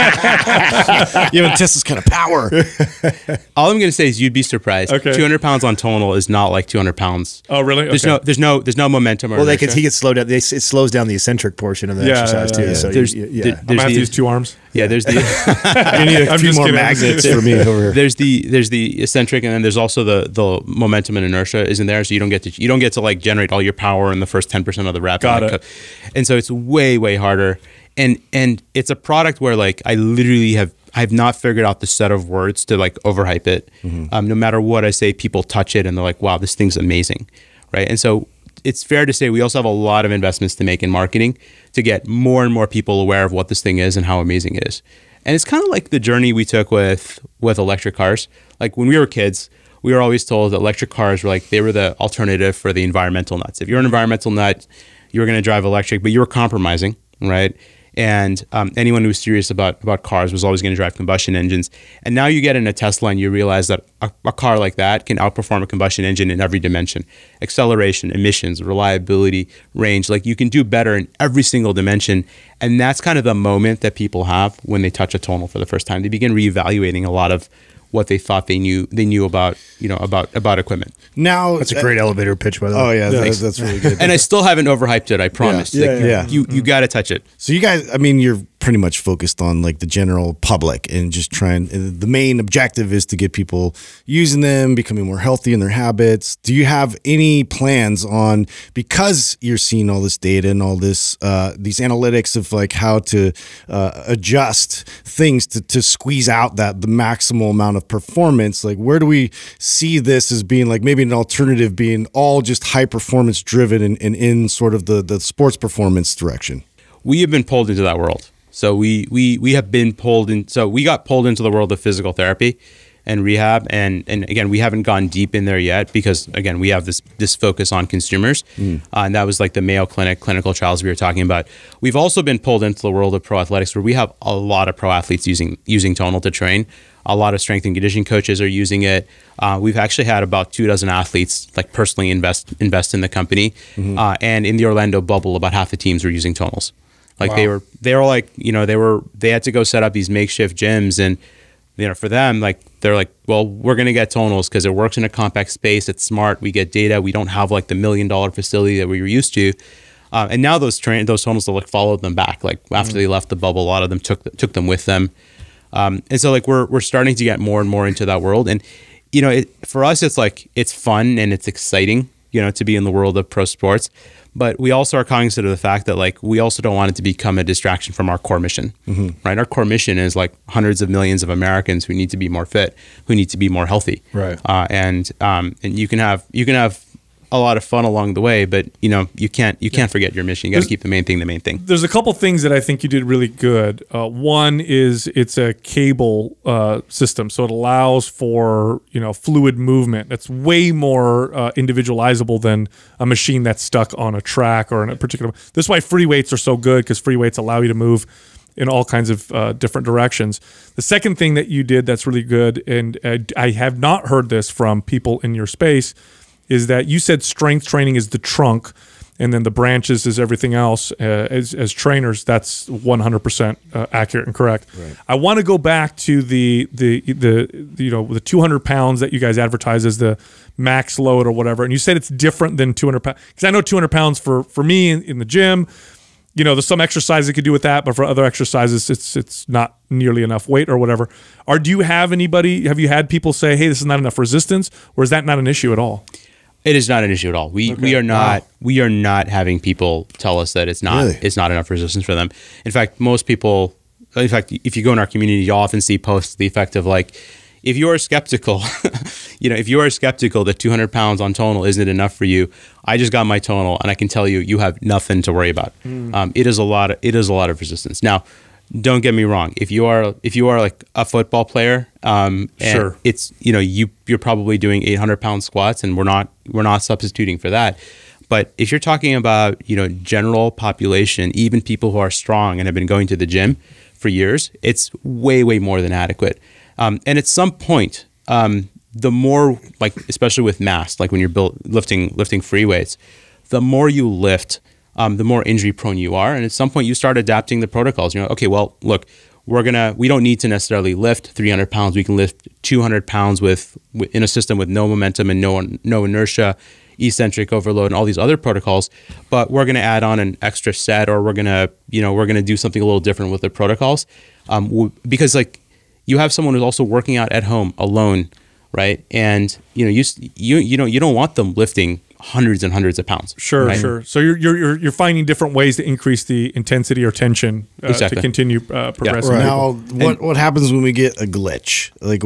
Speaker 1: Yeah.
Speaker 3: You haven't tested this kind of power.
Speaker 4: All I'm going to say is you'd be surprised.
Speaker 1: Okay.
Speaker 4: 200 pounds on Tonal is not like 200 pounds.
Speaker 1: Oh, really?
Speaker 4: There's
Speaker 1: Okay.
Speaker 4: no momentum. Or
Speaker 2: Well,
Speaker 4: inertia.
Speaker 2: he gets slowed down. It slows down the eccentric portion of the
Speaker 1: Yeah,
Speaker 2: exercise too.
Speaker 1: yeah.
Speaker 2: So
Speaker 4: There's-
Speaker 2: yeah.
Speaker 1: I'm going to have to use 2 arms.
Speaker 4: Yeah, there's the
Speaker 3: You need a
Speaker 1: I'm
Speaker 3: few
Speaker 1: just
Speaker 3: more
Speaker 1: kidding.
Speaker 3: magnets for me over here.
Speaker 4: there's the eccentric, and then there's also the momentum and inertia isn't there, so you don't get to like generate all your power in the first 10% of the rep.
Speaker 1: Got
Speaker 4: and
Speaker 1: it.
Speaker 4: And so it's way harder, and it's a product where like I literally have not figured out the set of words to like overhype it. No matter what I say, people touch it and they're like, wow, this thing's amazing, right? And so it's fair to say we also have a lot of investments to make in marketing to get more and more people aware of what this thing is and how amazing it is. And it's kind of like the journey we took with electric cars. Like when we were kids, we were always told that electric cars were like, they were the alternative for the environmental nuts. If you're an environmental nut, you were going to drive electric, but you were compromising, right? And anyone who was serious about cars was always going to drive combustion engines. And now you get in a Tesla and you realize that a car like that can outperform a combustion engine in every dimension. Acceleration, emissions, reliability, range. Like you can do better in every single dimension. And that's kind of the moment that people have when they touch a Tonal for the first time. They begin reevaluating a lot of what they thought they knew about equipment.
Speaker 3: Now
Speaker 2: That's a great elevator pitch, by the way.
Speaker 3: Oh yeah, that's really good.
Speaker 4: And I still haven't overhyped it, I promise.
Speaker 3: Yeah.
Speaker 4: Like,
Speaker 3: Yeah.
Speaker 4: You got to touch it.
Speaker 3: So you guys, I mean, you're pretty much focused on like the general public and just trying. The main objective is to get people using them, becoming more healthy in their habits. Do you have any plans on, because you're seeing all this data and all this these analytics of like how to adjust things to squeeze out the maximal amount of performance? Like where do we see this as being like maybe an alternative, being all just high performance driven and in sort of the sports performance direction?
Speaker 4: We have been pulled into that world. So we have been pulled in. So we got pulled into the world of physical therapy and rehab, and again, we haven't gone deep in there yet because again, we have this focus on consumers, and that was like the Mayo Clinic clinical trials we were talking about. We've also been pulled into the world of pro athletics, where we have a lot of pro athletes using Tonal to train. A lot of strength and conditioning coaches are using it. We've actually had about 24 athletes like personally invest in the company, and in the Orlando bubble, about half the teams were using Tonals. Like they were like, they had to go set up these makeshift gyms, and for them, like they're like, well, we're gonna get Tonals because it works in a compact space. It's smart. We get data. We don't have like the $1 million facility that we were used to. And now those Tonals like followed them back. Like after they left the bubble, a lot of them took them with them. And so like we're starting to get more and more into that world. And for us, it's like it's fun and it's exciting, to be in the world of pro sports. But we also are cognizant of the fact that like we also don't want it to become a distraction from our core mission, right? Our core mission is like hundreds of millions of Americans who need to be more fit, who need to be more healthy,
Speaker 2: Right.
Speaker 4: And you can have a lot of fun along the way, but you can't forget your mission. You got to keep the main thing the main thing.
Speaker 1: There's a couple things that I think you did really good. One is it's a cable system, so it allows for fluid movement. That's way more individualizable than a machine that's stuck on a track or in a particular. This is why free weights are so good, because free weights allow you to move in all kinds of different directions. The second thing that you did that's really good, and I have not heard this from people in your space, is that you said strength training is the trunk, and then the branches is everything else. As trainers, that's 100% accurate and correct. Right. I want to go back to the 200 pounds that you guys advertise as the max load or whatever, and you said it's different than 200 pounds. Because I know 200 pounds for me in the gym, there's some exercise you could do with that, but for other exercises, it's not nearly enough weight or whatever. Have you had people say, hey, this is not enough resistance, or is that not an issue at all?
Speaker 4: It is not an issue at all. We are not having people tell us that it's not enough resistance for them. In fact, most people, if you go in our community, you often see posts to the effect of like, if you are skeptical, that 200 pounds on Tonal isn't enough for you, I just got my Tonal and I can tell you, you have nothing to worry about. It is a lot of resistance. Now, don't get me wrong. If you are like a football player, and
Speaker 1: Sure.
Speaker 4: it's you're probably doing 800-pound squats, and we're not substituting for that. But if you're talking about general population, even people who are strong and have been going to the gym for years, it's way more than adequate. And at some point, the more, like especially with mass, like when you're lifting free weights, the more you lift, the more injury prone you are. And at some point you start adapting the protocols. Okay, well, look, we don't need to necessarily lift 300 pounds. We can lift 200 pounds in a system with no momentum and no inertia, eccentric overload, and all these other protocols. But we're going to add on an extra set, or we're going to do something a little different with the protocols. Because like you have someone who's also working out at home alone, right? And you don't want them lifting hundreds and hundreds of pounds.
Speaker 1: Sure,
Speaker 4: right?
Speaker 1: sure. So you're finding different ways to increase the intensity or tension
Speaker 4: Exactly.
Speaker 1: to continue progressing.
Speaker 3: Right. Now, what happens when we get a glitch?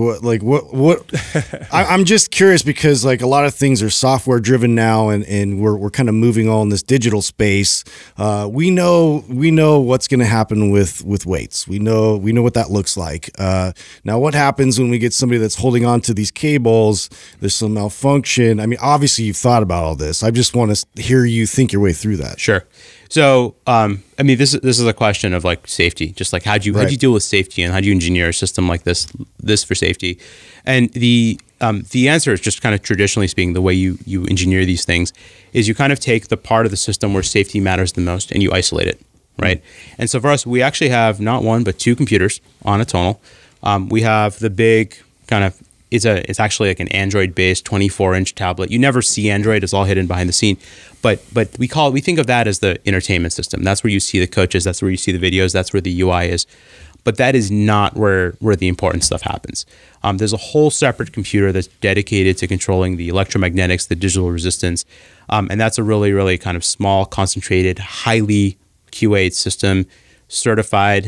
Speaker 3: What? I'm just curious because like a lot of things are software driven now, and we're kind of moving on in this digital space. We know what's going to happen with weights. We know what that looks like. Now, what happens when we get somebody that's holding on to these cables? There's some malfunction. I mean, obviously you've thought about all this. I just want to hear you think your way through that.
Speaker 4: Sure. So, I mean, this is a question of like safety. Just like how do you deal with safety, and how do you engineer a system like this for safety? And the answer is just kind of traditionally speaking, the way you engineer these things is you kind of take the part of the system where safety matters the most and you isolate it, right? And so for us, we actually have not one but two computers on a Tonal. We have the big kind of it's actually like an Android-based 24-inch tablet. You never see Android; it's all hidden behind the scene. But we think of that as the entertainment system. That's where you see the coaches. That's where you see the videos. That's where the UI is. But that is not where the important stuff happens. There's a whole separate computer that's dedicated to controlling the electromagnetics, the digital resistance, and that's a really kind of small, concentrated, highly QA'd system, certified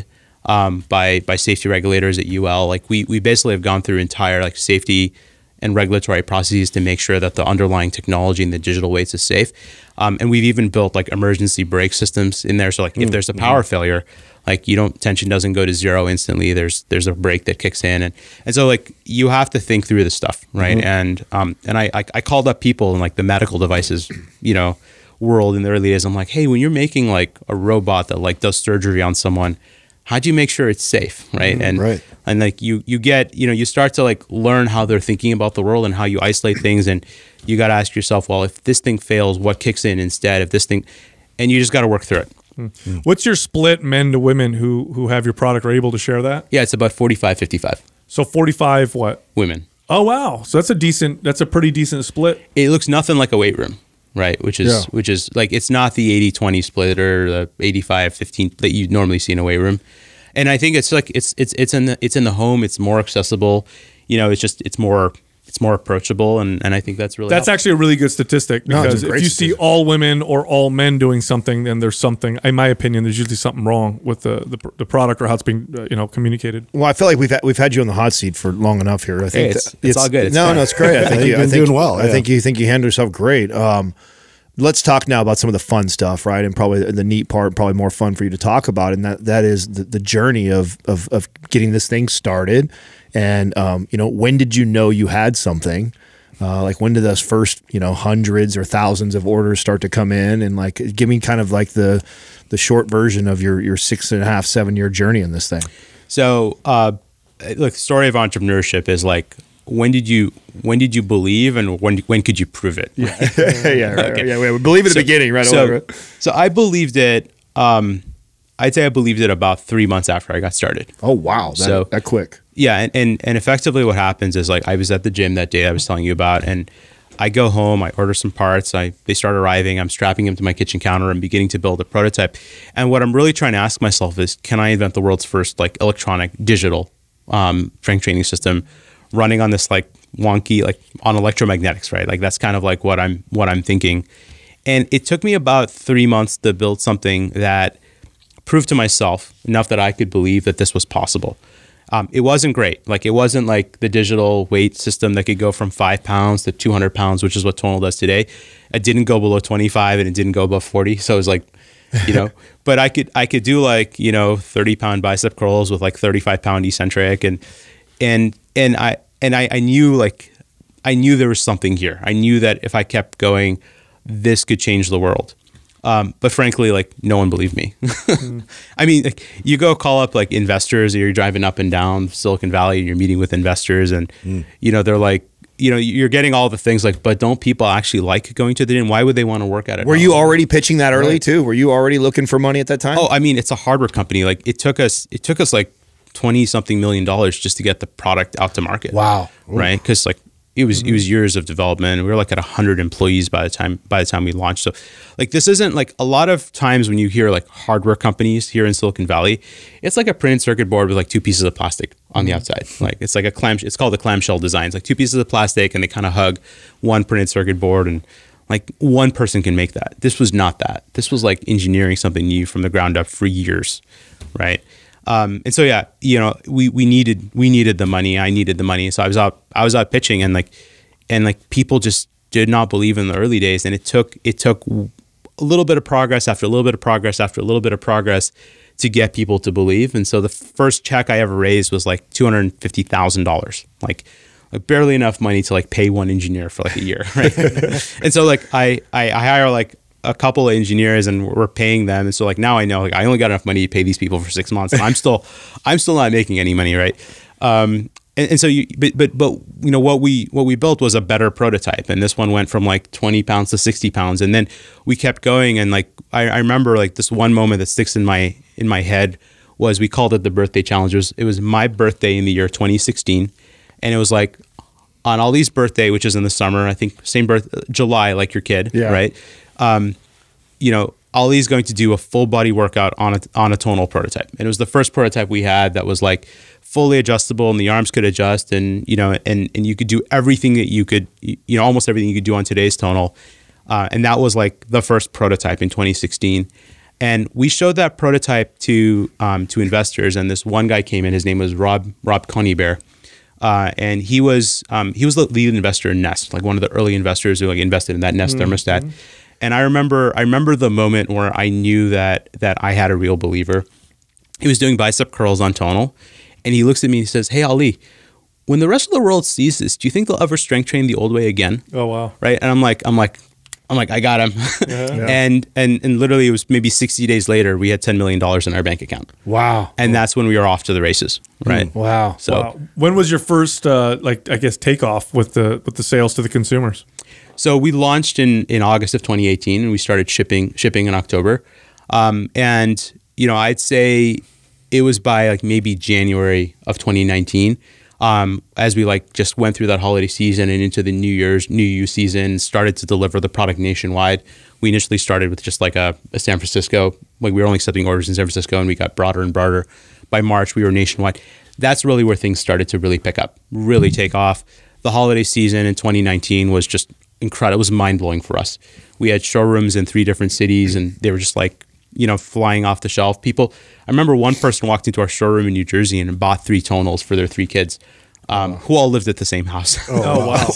Speaker 4: by safety regulators at UL. Like we basically have gone through entire like safety and regulatory processes to make sure that the underlying technology and the digital weights is safe. And we've even built like emergency brake systems in there. So like if there's a power failure, like tension doesn't go to zero instantly. There's a brake that kicks in, and so like you have to think through this stuff, right? And I called up people in like the medical devices, world in the early days. I'm like, hey, when you're making like a robot that like does surgery on someone, how do you make sure it's safe, right? And like you get, you start to like learn how they're thinking about the world and how you isolate things, and you got to ask yourself, well, if this thing fails, what kicks in instead? If this thing, and you just got to work through it.
Speaker 1: What's your split men to women who have your product? Are able to share that?
Speaker 4: Yeah, it's about 45-55.
Speaker 1: So 45 what?
Speaker 4: Women.
Speaker 1: Oh wow, so that's a pretty decent split.
Speaker 4: It looks nothing like a weight room. Right, which is like it's not the 80-20 split or the 85-15 that you normally see in a weight room, and I think it's like it's in the home. It's more accessible, it's more approachable, and I think that's helpful.
Speaker 1: Actually a really good statistic, because if you see all women or all men doing something, then there's something. In my opinion, there's usually something wrong with the product or how it's being communicated.
Speaker 2: Well, I feel like we've had you on the hot seat for long enough here. I think
Speaker 4: it's all good.
Speaker 2: No, it's great. I think you're
Speaker 3: doing well.
Speaker 2: I think you handle yourself great. Let's talk now about some of the fun stuff, right? And probably the neat part, probably more fun for you to talk about, and that is the journey of getting this thing started. And when did you know you had something? Like when did those first hundreds or thousands of orders start to come in? And like give me kind of like the short version of your 6.5, 7 year journey in this thing.
Speaker 4: So look, the story of entrepreneurship is like, when did you believe, and when could you prove it?
Speaker 2: Yeah, right. Yeah, we believe at the beginning, right?
Speaker 4: So I believed it. I'd say I believed it about 3 months after I got started.
Speaker 2: Oh wow, that quick.
Speaker 4: Yeah, and effectively what happens is like I was at the gym that day I was telling you about, and I go home, I order some parts, they start arriving, I'm strapping them to my kitchen counter, I'm beginning to build a prototype. And what I'm really trying to ask myself is, can I invent the world's first like electronic digital strength training system running on this like wonky, like on electromagnetics, right? Like that's kind of like what I'm thinking. And it took me about 3 months to build something that proved to myself enough that I could believe that this was possible. It wasn't great. Like it wasn't like the digital weight system that could go from 5 pounds to 200 pounds, which is what Tonal does today. It didn't go below 25 and it didn't go above 40. So it was like, you know, but I could do like, you know, 30-pound bicep curls with like 35-pound eccentric, and I knew, like, I knew there was something here. I knew that if I kept going, this could change the world. But frankly, like, no one believed me. I mean, like, you go call up like investors, or you're driving up and down Silicon Valley and you're meeting with investors, and you know, they're like, you know, you're getting all the things like, but don't people actually like going to the gym? Why would they want to work at it?
Speaker 2: Were you already pitching that early too? Were you already looking for money at that time?
Speaker 4: Oh, I mean, it's a hardware company. Like, it took us like $20-something million just to get the product out to market.
Speaker 2: Wow.
Speaker 4: Right? Because like it was years of development. We were like at 100 employees by the time we launched. So like, this isn't like, a lot of times when you hear like hardware companies here in Silicon Valley, it's like a printed circuit board with like 2 pieces of plastic on the outside. Like, it's like a clam. It's called the clamshell design. It's like 2 pieces of plastic, and they kind of hug one printed circuit board, and like one person can make that. This was not that. This was like engineering something new from the ground up for years, right? And so, yeah, you know, we needed the money. I needed the money. So I was out pitching, and like people just did not believe in the early days. And it took a little bit of progress after a little bit of progress after a little bit of progress to get people to believe. And so the first check I ever raised was like $250,000, like barely enough money to like pay one engineer for like a year. Right. And so like, I hire like a couple of engineers, and we're paying them. And so like, now I know, like, I only got enough money to pay these people for 6 months, and I'm still not making any money. Right. And so but you know, what we built was a better prototype. And this one went from like 20 pounds to 60 pounds. And then we kept going. And like, I remember like this one moment that sticks in my head was, we called it the birthday challenge. It was my birthday in the year 2016. And it was like, on Aly's birthday, which is in the summer, I think July, like your kid, right? You know, Aly's going to do a full body workout on a tonal prototype. And it was the first prototype we had that was like fully adjustable, and the arms could adjust, and, you know, and you could do everything that you could, you know, almost everything you could do on today's tonal. And that was like the first prototype in 2016. And we showed that prototype to investors, and this one guy came in. His name was Rob Conybeare. And he was the lead investor in Nest, like one of the early investors who like invested in that Nest thermostat. And I remember the moment where I knew that I had a real believer. He was doing bicep curls on tonal, and he looks at me and he says, "Hey, Aly, when the rest of the world sees this, do you think they'll ever strength train the old way again?"
Speaker 1: Oh, wow.
Speaker 4: Right. And I'm like, I got him. And literally it was maybe 60 days later, we had $10 million in our bank account.
Speaker 2: Wow.
Speaker 4: And that's when we were off to the races. Right.
Speaker 2: Wow.
Speaker 4: So
Speaker 1: when was your first, like, I guess, takeoff with the sales to the consumers?
Speaker 4: So we launched in August of 2018, and we started shipping in October. And, you know, I'd say it was by like maybe January of 2019, as we like just went through that holiday season and into the New You season, started to deliver the product nationwide. We initially started with just like a San Francisco, like we were only accepting orders in San Francisco, and we got broader and broader. By March, we were nationwide. That's really where things started to really pick up, really take off. The holiday season in 2019 was just incredible. It was mind-blowing for us. We had showrooms in 3 different cities, and they were just like, you know, flying off the shelf. I remember one person walked into our showroom in New Jersey and bought 3 tonals for their 3 kids, who all lived at the same house.
Speaker 1: Oh, wow.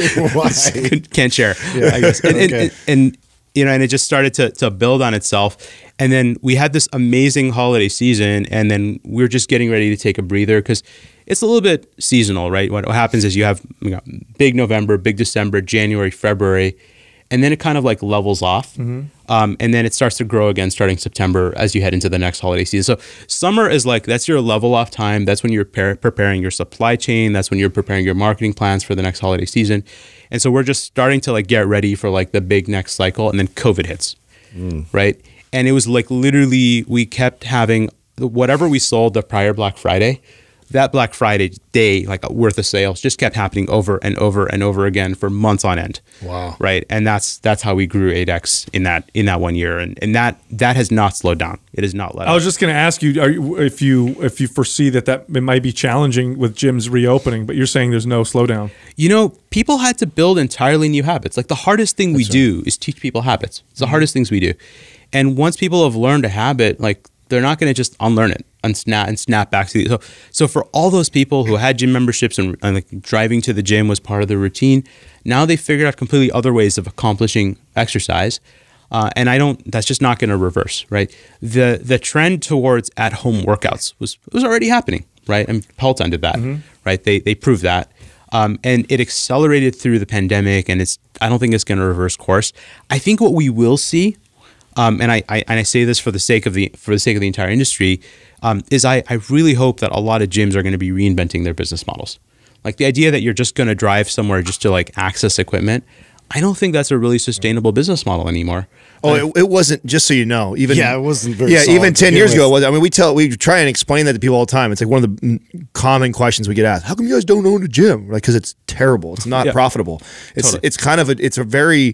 Speaker 3: Why?
Speaker 4: Can't share, I guess. And you know, and it just started to build on itself. And then we had this amazing holiday season, and then we're just getting ready to take a breather, because it's a little bit seasonal, right? What happens is you have, you know, big November, big December, January, February, and then it kind of like levels off. And then it starts to grow again starting September as you head into the next holiday season. So summer is like, that's your level off time. That's when you're preparing your supply chain. That's when you're preparing your marketing plans for the next holiday season. And so we're just starting to like get ready for like the big next cycle, and then COVID hits, right? And it was like literally we kept having whatever we sold the prior Black Friday, that Black Friday day, like worth of sales, just kept happening over and over and over again for months on end.
Speaker 2: Wow.
Speaker 4: Right. And that's how we grew 8x in that 1 year. And that has not slowed down. It has not let up.
Speaker 1: I was just going to ask you, if you foresee that it might be challenging with gyms reopening, but you're saying there's no slowdown.
Speaker 4: You know, people had to build entirely new habits. Like the hardest thing we do is teach people habits. It's the hardest things we do. And once people have learned a habit, like they're not going to just unlearn it and snap back to it. So for all those people who had gym memberships and like driving to the gym was part of their routine, now they figured out completely other ways of accomplishing exercise. And that's just not going to reverse, right? The trend towards at-home workouts was already happening, right? And Peloton did that, right? They proved that. And it accelerated through the pandemic, and I don't think it's going to reverse course. I think what we will see, and I say this for the sake of the entire industry, is I really hope that a lot of gyms are going to be reinventing their business models. Like the idea that you're just going to drive somewhere just to like access equipment, I don't think that's a really sustainable business model anymore.
Speaker 2: Oh, it wasn't, just so you know. Even
Speaker 3: it wasn't very solid
Speaker 2: even 10
Speaker 3: to
Speaker 2: years
Speaker 3: begin
Speaker 2: ago,
Speaker 3: with.
Speaker 2: I mean, we try and explain that to people all the time. It's like one of the common questions we get asked. How come you guys don't own a gym? Like, because it's terrible. It's not profitable. It's kind of it's a very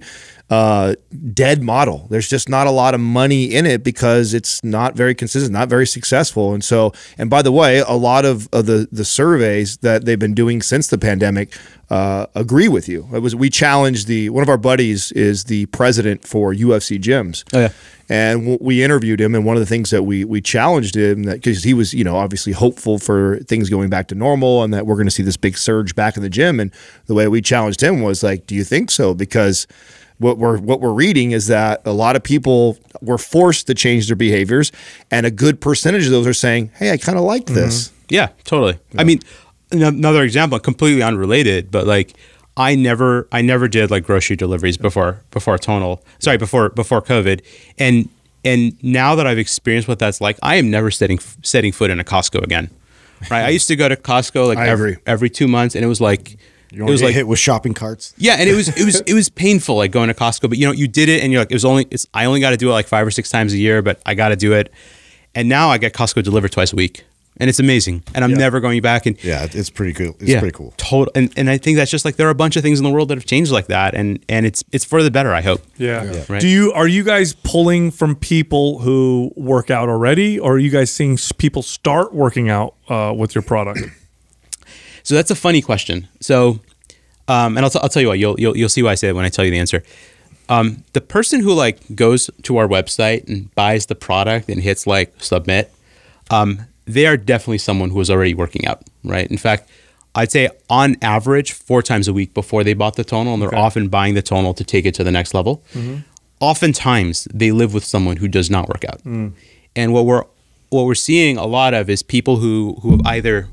Speaker 2: dead model. There's just not a lot of money in it because it's not very consistent, not very successful. And by the way, a lot of the surveys that they've been doing since the pandemic agree with you. We challenged one of our buddies is the president for UFC gyms.
Speaker 4: Oh yeah.
Speaker 2: And we interviewed him, and one of the things that we challenged him, that because he was, obviously hopeful for things going back to normal and that we're going to see this big surge back in the gym. And the way we challenged him was like, do you think so? Because what we're reading is that a lot of people were forced to change their behaviors, and a good percentage of those are saying, hey, I kind of like this.
Speaker 4: Yeah, totally. Yeah. I mean, another example, completely unrelated, but like I never did like grocery deliveries before Tonal. Sorry, before COVID. And now that I've experienced what that's like, I am never setting foot in a Costco again. Right? I used to go to Costco like every 2 months, and it was like
Speaker 3: it was like hit with shopping carts.
Speaker 4: Yeah, and it was painful like going to Costco, but you did it, and you're like I only got to do it like 5 or 6 times a year, but I got to do it. And now I get Costco delivered twice a week. And it's amazing, and I'm never going back. And
Speaker 3: it's pretty cool. It's pretty cool.
Speaker 4: Total, and I think that's just like there are a bunch of things in the world that have changed like that, and it's for the better. I hope.
Speaker 1: Yeah.
Speaker 4: Right?
Speaker 1: Are you guys pulling from people who work out already, or are you guys seeing people start working out with your product?
Speaker 4: So that's a funny question. So, and I'll tell you what, you'll see why I say it when I tell you the answer. The person who like goes to our website and buys the product and hits like submit, they are definitely someone who is already working out, right? In fact, I'd say on average 4 times a week before they bought the Tonal, and they're often buying the Tonal to take it to the next level. Oftentimes they live with someone who does not work out. And what we're seeing a lot of is people who have either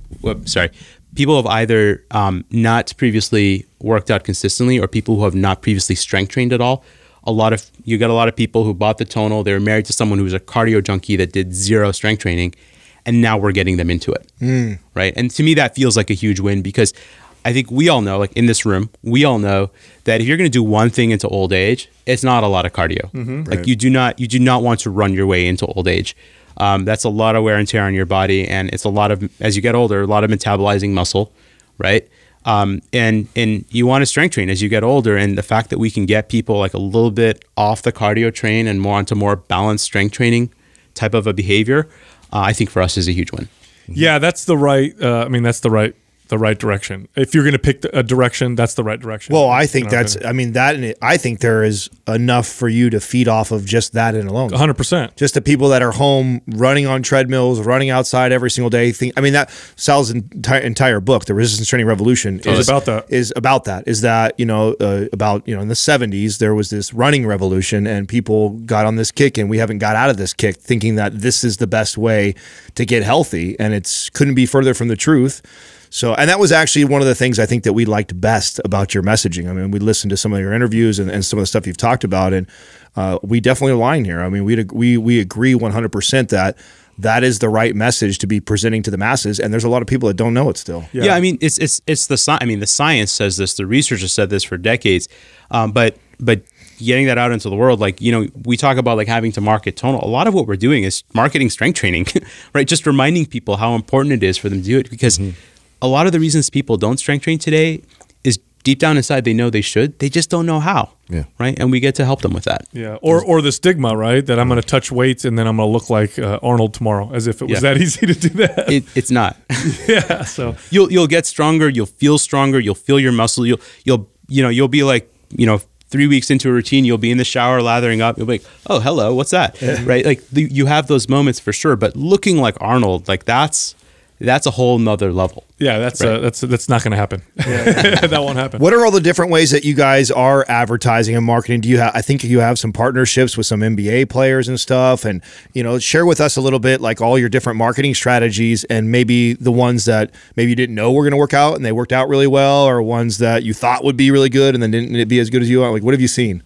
Speaker 4: not previously worked out consistently, or people who have not previously strength trained at all. You get a lot of people who bought the Tonal, they were married to someone who was a cardio junkie that did 0 strength training, and now we're getting them into it, right? And to me, that feels like a huge win, because I think we all know, like in this room, we all know that if you're going to do one thing into old age, it's not a lot of cardio. Like you do not want to run your way into old age. That's a lot of wear and tear on your body, and it's a lot of, as you get older, a lot of metabolizing muscle, right? And you want to strength train as you get older, and the fact that we can get people like a little bit off the cardio train and more onto more balanced strength training type of a behavior, I think for us is a huge win.
Speaker 1: Yeah, that's the right. That's the right direction. If you're going to pick a direction, that's the right direction.
Speaker 2: Well, I think I think there is enough for you to feed off of just that in alone.
Speaker 1: 100%.
Speaker 2: Just the people that are home running on treadmills, running outside every single day. That Sal's entire book, The Resistance Training Revolution, is about that. In the 70s there was this running revolution, and people got on this kick, and we haven't got out of this kick, thinking that this is the best way to get healthy, and couldn't be further from the truth. So, and that was actually one of the things I think that we liked best about your messaging. I mean, we listened to some of your interviews and some of the stuff you've talked about, and we definitely align here. I mean, we agree 100% that is the right message to be presenting to the masses, and there's a lot of people that don't know it still.
Speaker 4: Yeah, I mean, it's the science says this, the research has said this for decades, but getting that out into the world, like, we talk about like having to market Tonal. A lot of what we're doing is marketing strength training, right? Just reminding people how important it is for them to do it, because a lot of the reasons people don't strength train today is deep down inside they know they should. They just don't know how. Yeah. Right. And we get to help them with that.
Speaker 1: Yeah. Or the stigma, right? That I'm going to touch weights and then I'm going to look like Arnold tomorrow, as if it was that easy to do that.
Speaker 4: It's not.
Speaker 1: Yeah. So
Speaker 4: you'll get stronger. You'll feel stronger. You'll feel your muscle. You'll be like 3 weeks into a routine, you'll be in the shower lathering up. You'll be like, oh, hello, what's that? Right? Like you have those moments for sure. But looking like Arnold, like that's that's a whole nother level.
Speaker 1: Yeah, that's not going to happen. That won't happen.
Speaker 2: What are all the different ways that you guys are advertising and marketing? Do you have? I think you have some partnerships with some NBA players and stuff, and share with us a little bit like all your different marketing strategies, and maybe the ones that maybe you didn't know were going to work out and they worked out really well, or ones that you thought would be really good and then didn't be as good as you want. Like, what have you seen?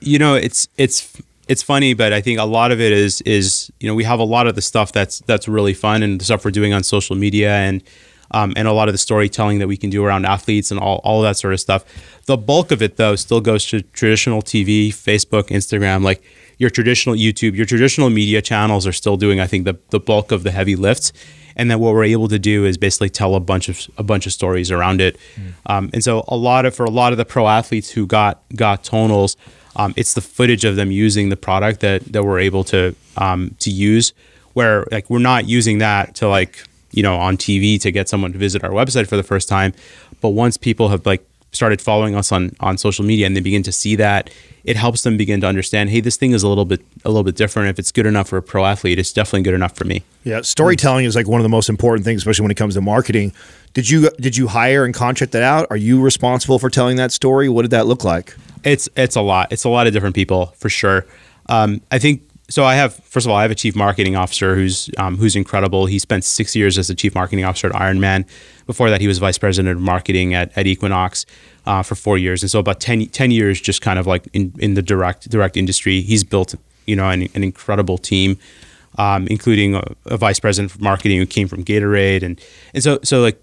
Speaker 4: It's funny, but I think a lot of it is we have a lot of the stuff that's really fun, and the stuff we're doing on social media, and a lot of the storytelling that we can do around athletes and all of that sort of stuff. The bulk of it, though, still goes to traditional TV, Facebook, Instagram, like your traditional YouTube, your traditional media channels are still doing, I think, the bulk of the heavy lifts. And then what we're able to do is basically tell a bunch of stories around it. And so for a lot of the pro athletes who got tonals, it's the footage of them using the product that we're able to use, where like we're not using that to on TV to get someone to visit our website for the first time. But once people have started following us on social media and they begin to see that, it helps them begin to understand, hey, this thing is a little bit different. If it's good enough for a pro athlete, it's definitely good enough for me.
Speaker 2: Yeah, storytelling is like one of the most important things, especially when it comes to marketing. Did you hire and contract that out? Are you responsible for telling that story? What did that look like?
Speaker 4: It's a lot. It's a lot of different people for sure. I think so. First of all, I have a chief marketing officer who's incredible. He spent 6 years as the chief marketing officer at Ironman. Before that, he was vice president of marketing at Equinox for 4 years. And so about 10 years just kind of like in the direct industry. He's built an incredible team, including a vice president of marketing who came from Gatorade, and so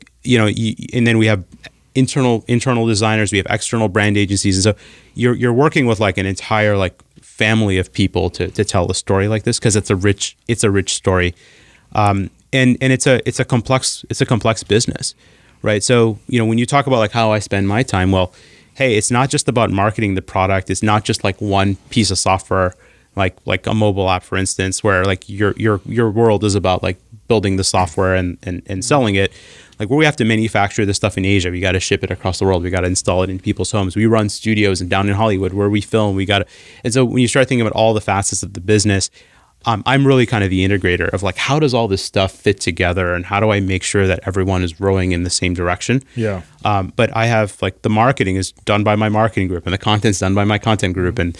Speaker 4: and then we have internal designers, we have external brand agencies, and so you're working with like an entire family of people to tell a story like this, because it's a rich story, and it's a complex business, right? So when you talk about how I spend my time, well, hey, it's not just about marketing the product. It's not just one piece of software, like a mobile app, for instance, where your world is about building the software and selling it. Where we have to manufacture this stuff in Asia, we got to ship it across the world. We got to install it in people's homes. We run studios and down in Hollywood where we film. And so when you start thinking about all the facets of the business, I'm really kind of the integrator of how does all this stuff fit together, and how do I make sure that everyone is rowing in the same direction?
Speaker 2: Yeah.
Speaker 4: But I have the marketing is done by my marketing group, and the content's done by my content group, and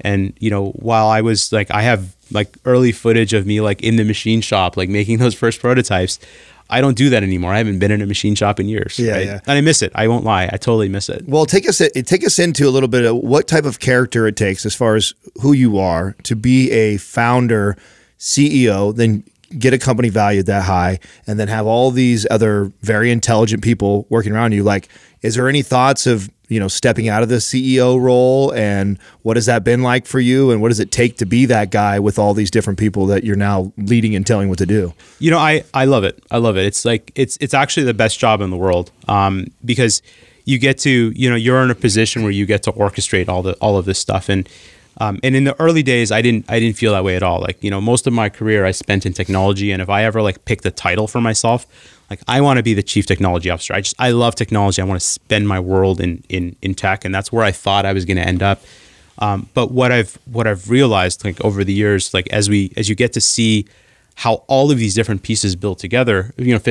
Speaker 4: while I was I have early footage of me in the machine shop making those first prototypes. I don't do that anymore. I haven't been in a machine shop in years.
Speaker 2: Yeah,
Speaker 4: right?
Speaker 2: yeah.
Speaker 4: And I miss it. I won't lie. I totally miss it.
Speaker 2: Well, take us into a little bit of what type of character it takes as far as who you are to be a founder, CEO, then get a company valued that high, and then have all these other very intelligent people working around you. Is there any thoughts of stepping out of the CEO role, and what has that been like for you, and what does it take to be that guy with all these different people that you're now leading and telling what to do?
Speaker 4: I love it. I love it. It's actually the best job in the world, because you get to you're in a position where you get to orchestrate all of this stuff, and in the early days I didn't feel that way at all. Most of my career I spent in technology, and if I ever picked a title for myself, I want to be the chief technology officer. I love technology. I want to spend my world in tech, and that's where I thought I was going to end up. But what I've realized over the years, as you get to see how all of these different pieces fit together,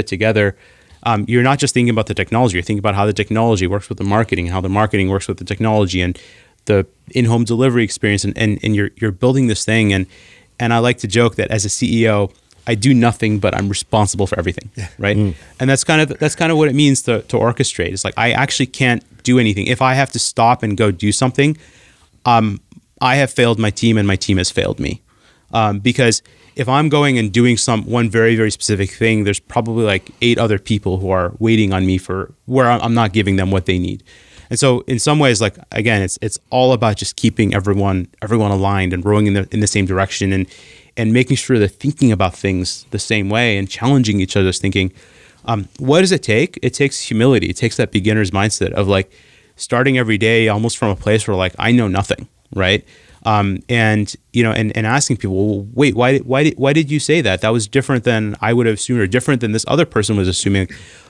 Speaker 4: you're not just thinking about the technology. You're thinking about how the technology works with the marketing, how the marketing works with the technology, and the in-home delivery experience, and you're building this thing. And I like to joke that as a CEO, I do nothing, but I'm responsible for everything, right? And that's kind of what it means to orchestrate. It's I actually can't do anything. If I have to stop and go do something, I have failed my team, and my team has failed me. Because if I'm going and doing one very, very specific thing, there's probably 8 other people who are waiting on me for where I'm not giving them what they need. And so in some ways, again, it's all about just keeping everyone aligned and rowing in the same direction, and making sure they're thinking about things the same way and challenging each other's thinking. What does it take? It takes humility. It takes that beginner's mindset of starting every day almost from a place where I know nothing, right? And asking people, well, wait, why did you say that? That was different than I would have assumed, or different than this other person was assuming.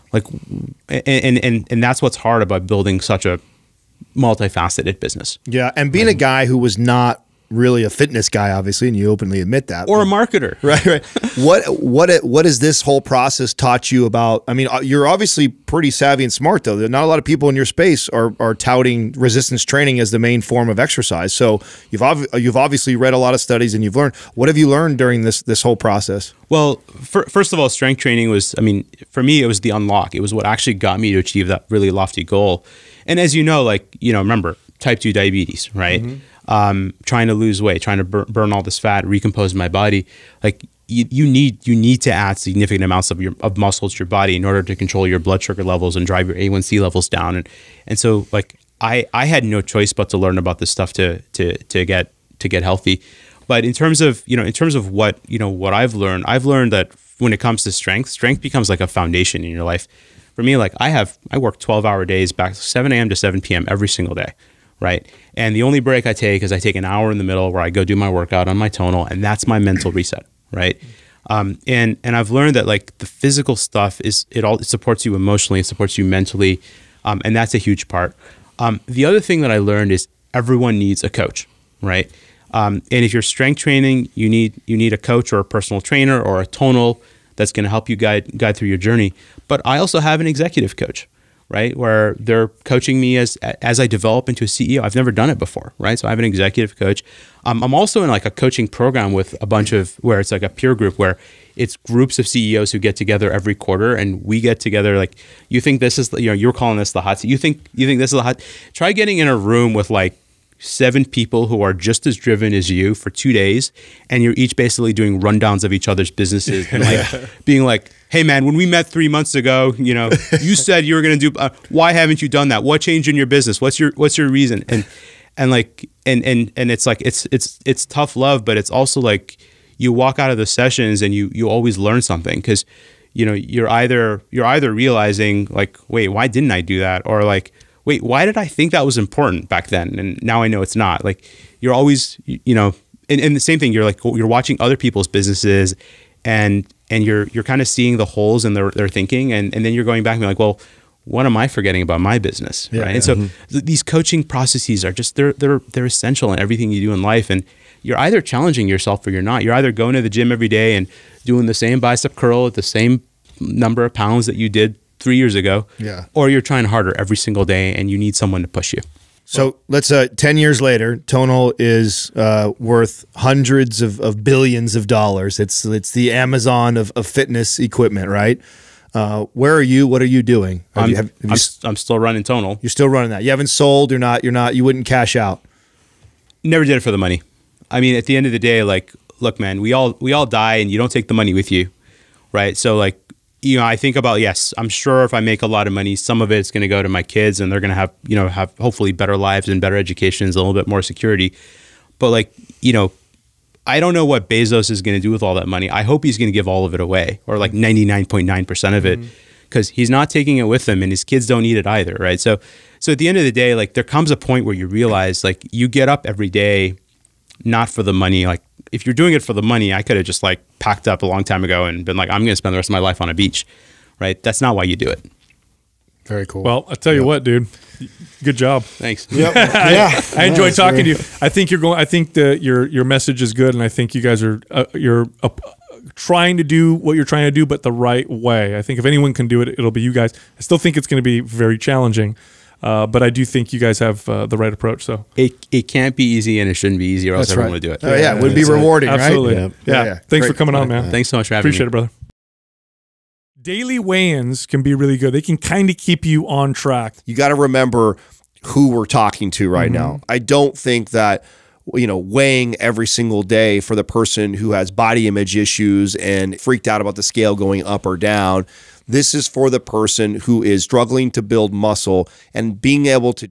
Speaker 4: And that's what's hard about building such a multifaceted business.
Speaker 2: Yeah, and being a guy who was not really a fitness guy, obviously, and you openly admit that.
Speaker 4: Or a marketer.
Speaker 2: Right. What has this whole process taught you about? I mean, you're obviously pretty savvy and smart, though. Not a lot of people in your space are touting resistance training as the main form of exercise. So you've obviously read a lot of studies and you've learned. What have you learned during this whole process?
Speaker 4: Well, first of all, strength training was, I mean, for me, it was the unlock. It was what actually got me to achieve that really lofty goal. And as you know, like, remember, type 2 diabetes, right? Trying to lose weight, trying to burn all this fat, recompose my body. Like you need to add significant amounts of muscle to your body in order to control your blood sugar levels and drive your A1C levels down. And so like I had no choice but to learn about this stuff to get healthy. But in terms of what I've learned that when it comes to strength becomes like a foundation in your life. For me, like I work 12-hour days back 7 a.m. to 7 p.m. every single day. Right. And the only break I take is I take an hour in the middle where I go do my workout on my tonal, and that's my mental reset. Right. And I've learned that like the physical stuff it supports you emotionally, it supports you mentally. And that's a huge part. The other thing that I learned is everyone needs a coach. Right. And if you're strength training, you need a coach or a personal trainer or a tonal that's going to help you guide through your journey. But I also have an executive coach, right? Where they're coaching me as I develop into a CEO. I've never done it before, right? So I have an executive coach. I'm also in like a coaching program with a bunch of, where it's like a peer group where it's groups of CEOs who get together every quarter, and we get together. Like, you think this is, you're calling this the hot seat. You think this is the hot, try getting in a room with like 7 people who are just as driven as you for 2 days, and you're each basically doing rundowns of each other's businesses and like being like, hey man, when we met 3 months ago, you said you were going to do, why haven't you done that? What changed in your business? What's your reason? And it's like, it's tough love, but it's also like you walk out of the sessions and you always learn something, because you're either realizing like, wait, why didn't I do that? Or like, wait, why did I think that was important back then? And now I know it's not. Like, you're always, and the same thing, you're watching other people's businesses, and you're kind of seeing the holes in their thinking. And then you're going back and being like, well, what am I forgetting about my business?
Speaker 2: Yeah,
Speaker 4: right.
Speaker 2: Yeah.
Speaker 4: And so these coaching processes are just, they're essential in everything you do in life. And you're either challenging yourself or you're not. You're either going to the gym every day and doing the same bicep curl at the same number of pounds that you did 3 years ago, or you're trying harder every single day and you need someone to push you.
Speaker 2: So let's 10 years later, Tonal is worth hundreds of billions of dollars. It's the Amazon of fitness equipment, right? Where are you? What are you doing?
Speaker 4: I'm still running Tonal.
Speaker 2: You're still running that. You haven't sold. You wouldn't cash out.
Speaker 4: Never did it for the money. I mean, at the end of the day, like, look, man, we all die, and you don't take the money with you, right? So like, I think about, yes, I'm sure if I make a lot of money, some of it's going to go to my kids, and they're going to have hopefully better lives and better educations, a little bit more security. But like, I don't know what Bezos is going to do with all that money. I hope he's going to give all of it away, or like 99.9% of it, because he's not taking it with him, and his kids don't need it either, right? So at the end of the day, like, there comes a point where you realize, like, you get up every day not for the money. Like, if you're doing it for the money, I could have just like packed up a long time ago and been like, I'm going to spend the rest of my life on a beach, right? That's not why you do it.
Speaker 2: Very cool.
Speaker 1: Well, I tell you what, dude, good job.
Speaker 4: Thanks.
Speaker 3: Yep. Yeah.
Speaker 1: I enjoyed talking to you. I think your message is good, and I think you guys are trying to do what you're trying to do, but the right way. I think if anyone can do it, it'll be you guys. I still think it's going to be very challenging. But I do think you guys have the right approach. So
Speaker 4: it can't be easy, and it shouldn't be easy, or else everyone would do it.
Speaker 2: Oh yeah, it would be rewarding,
Speaker 1: absolutely.
Speaker 2: right?
Speaker 1: Yeah. Thanks for coming on, man.
Speaker 4: Thanks so much for having me.
Speaker 1: Appreciate it, brother. Daily weigh-ins can be really good. They can kind of keep you on track.
Speaker 5: You got to remember who we're talking to right now. I don't think that, weighing every single day for the person who has body image issues and freaked out about the scale going up or down. This is for the person who is struggling to build muscle and being able to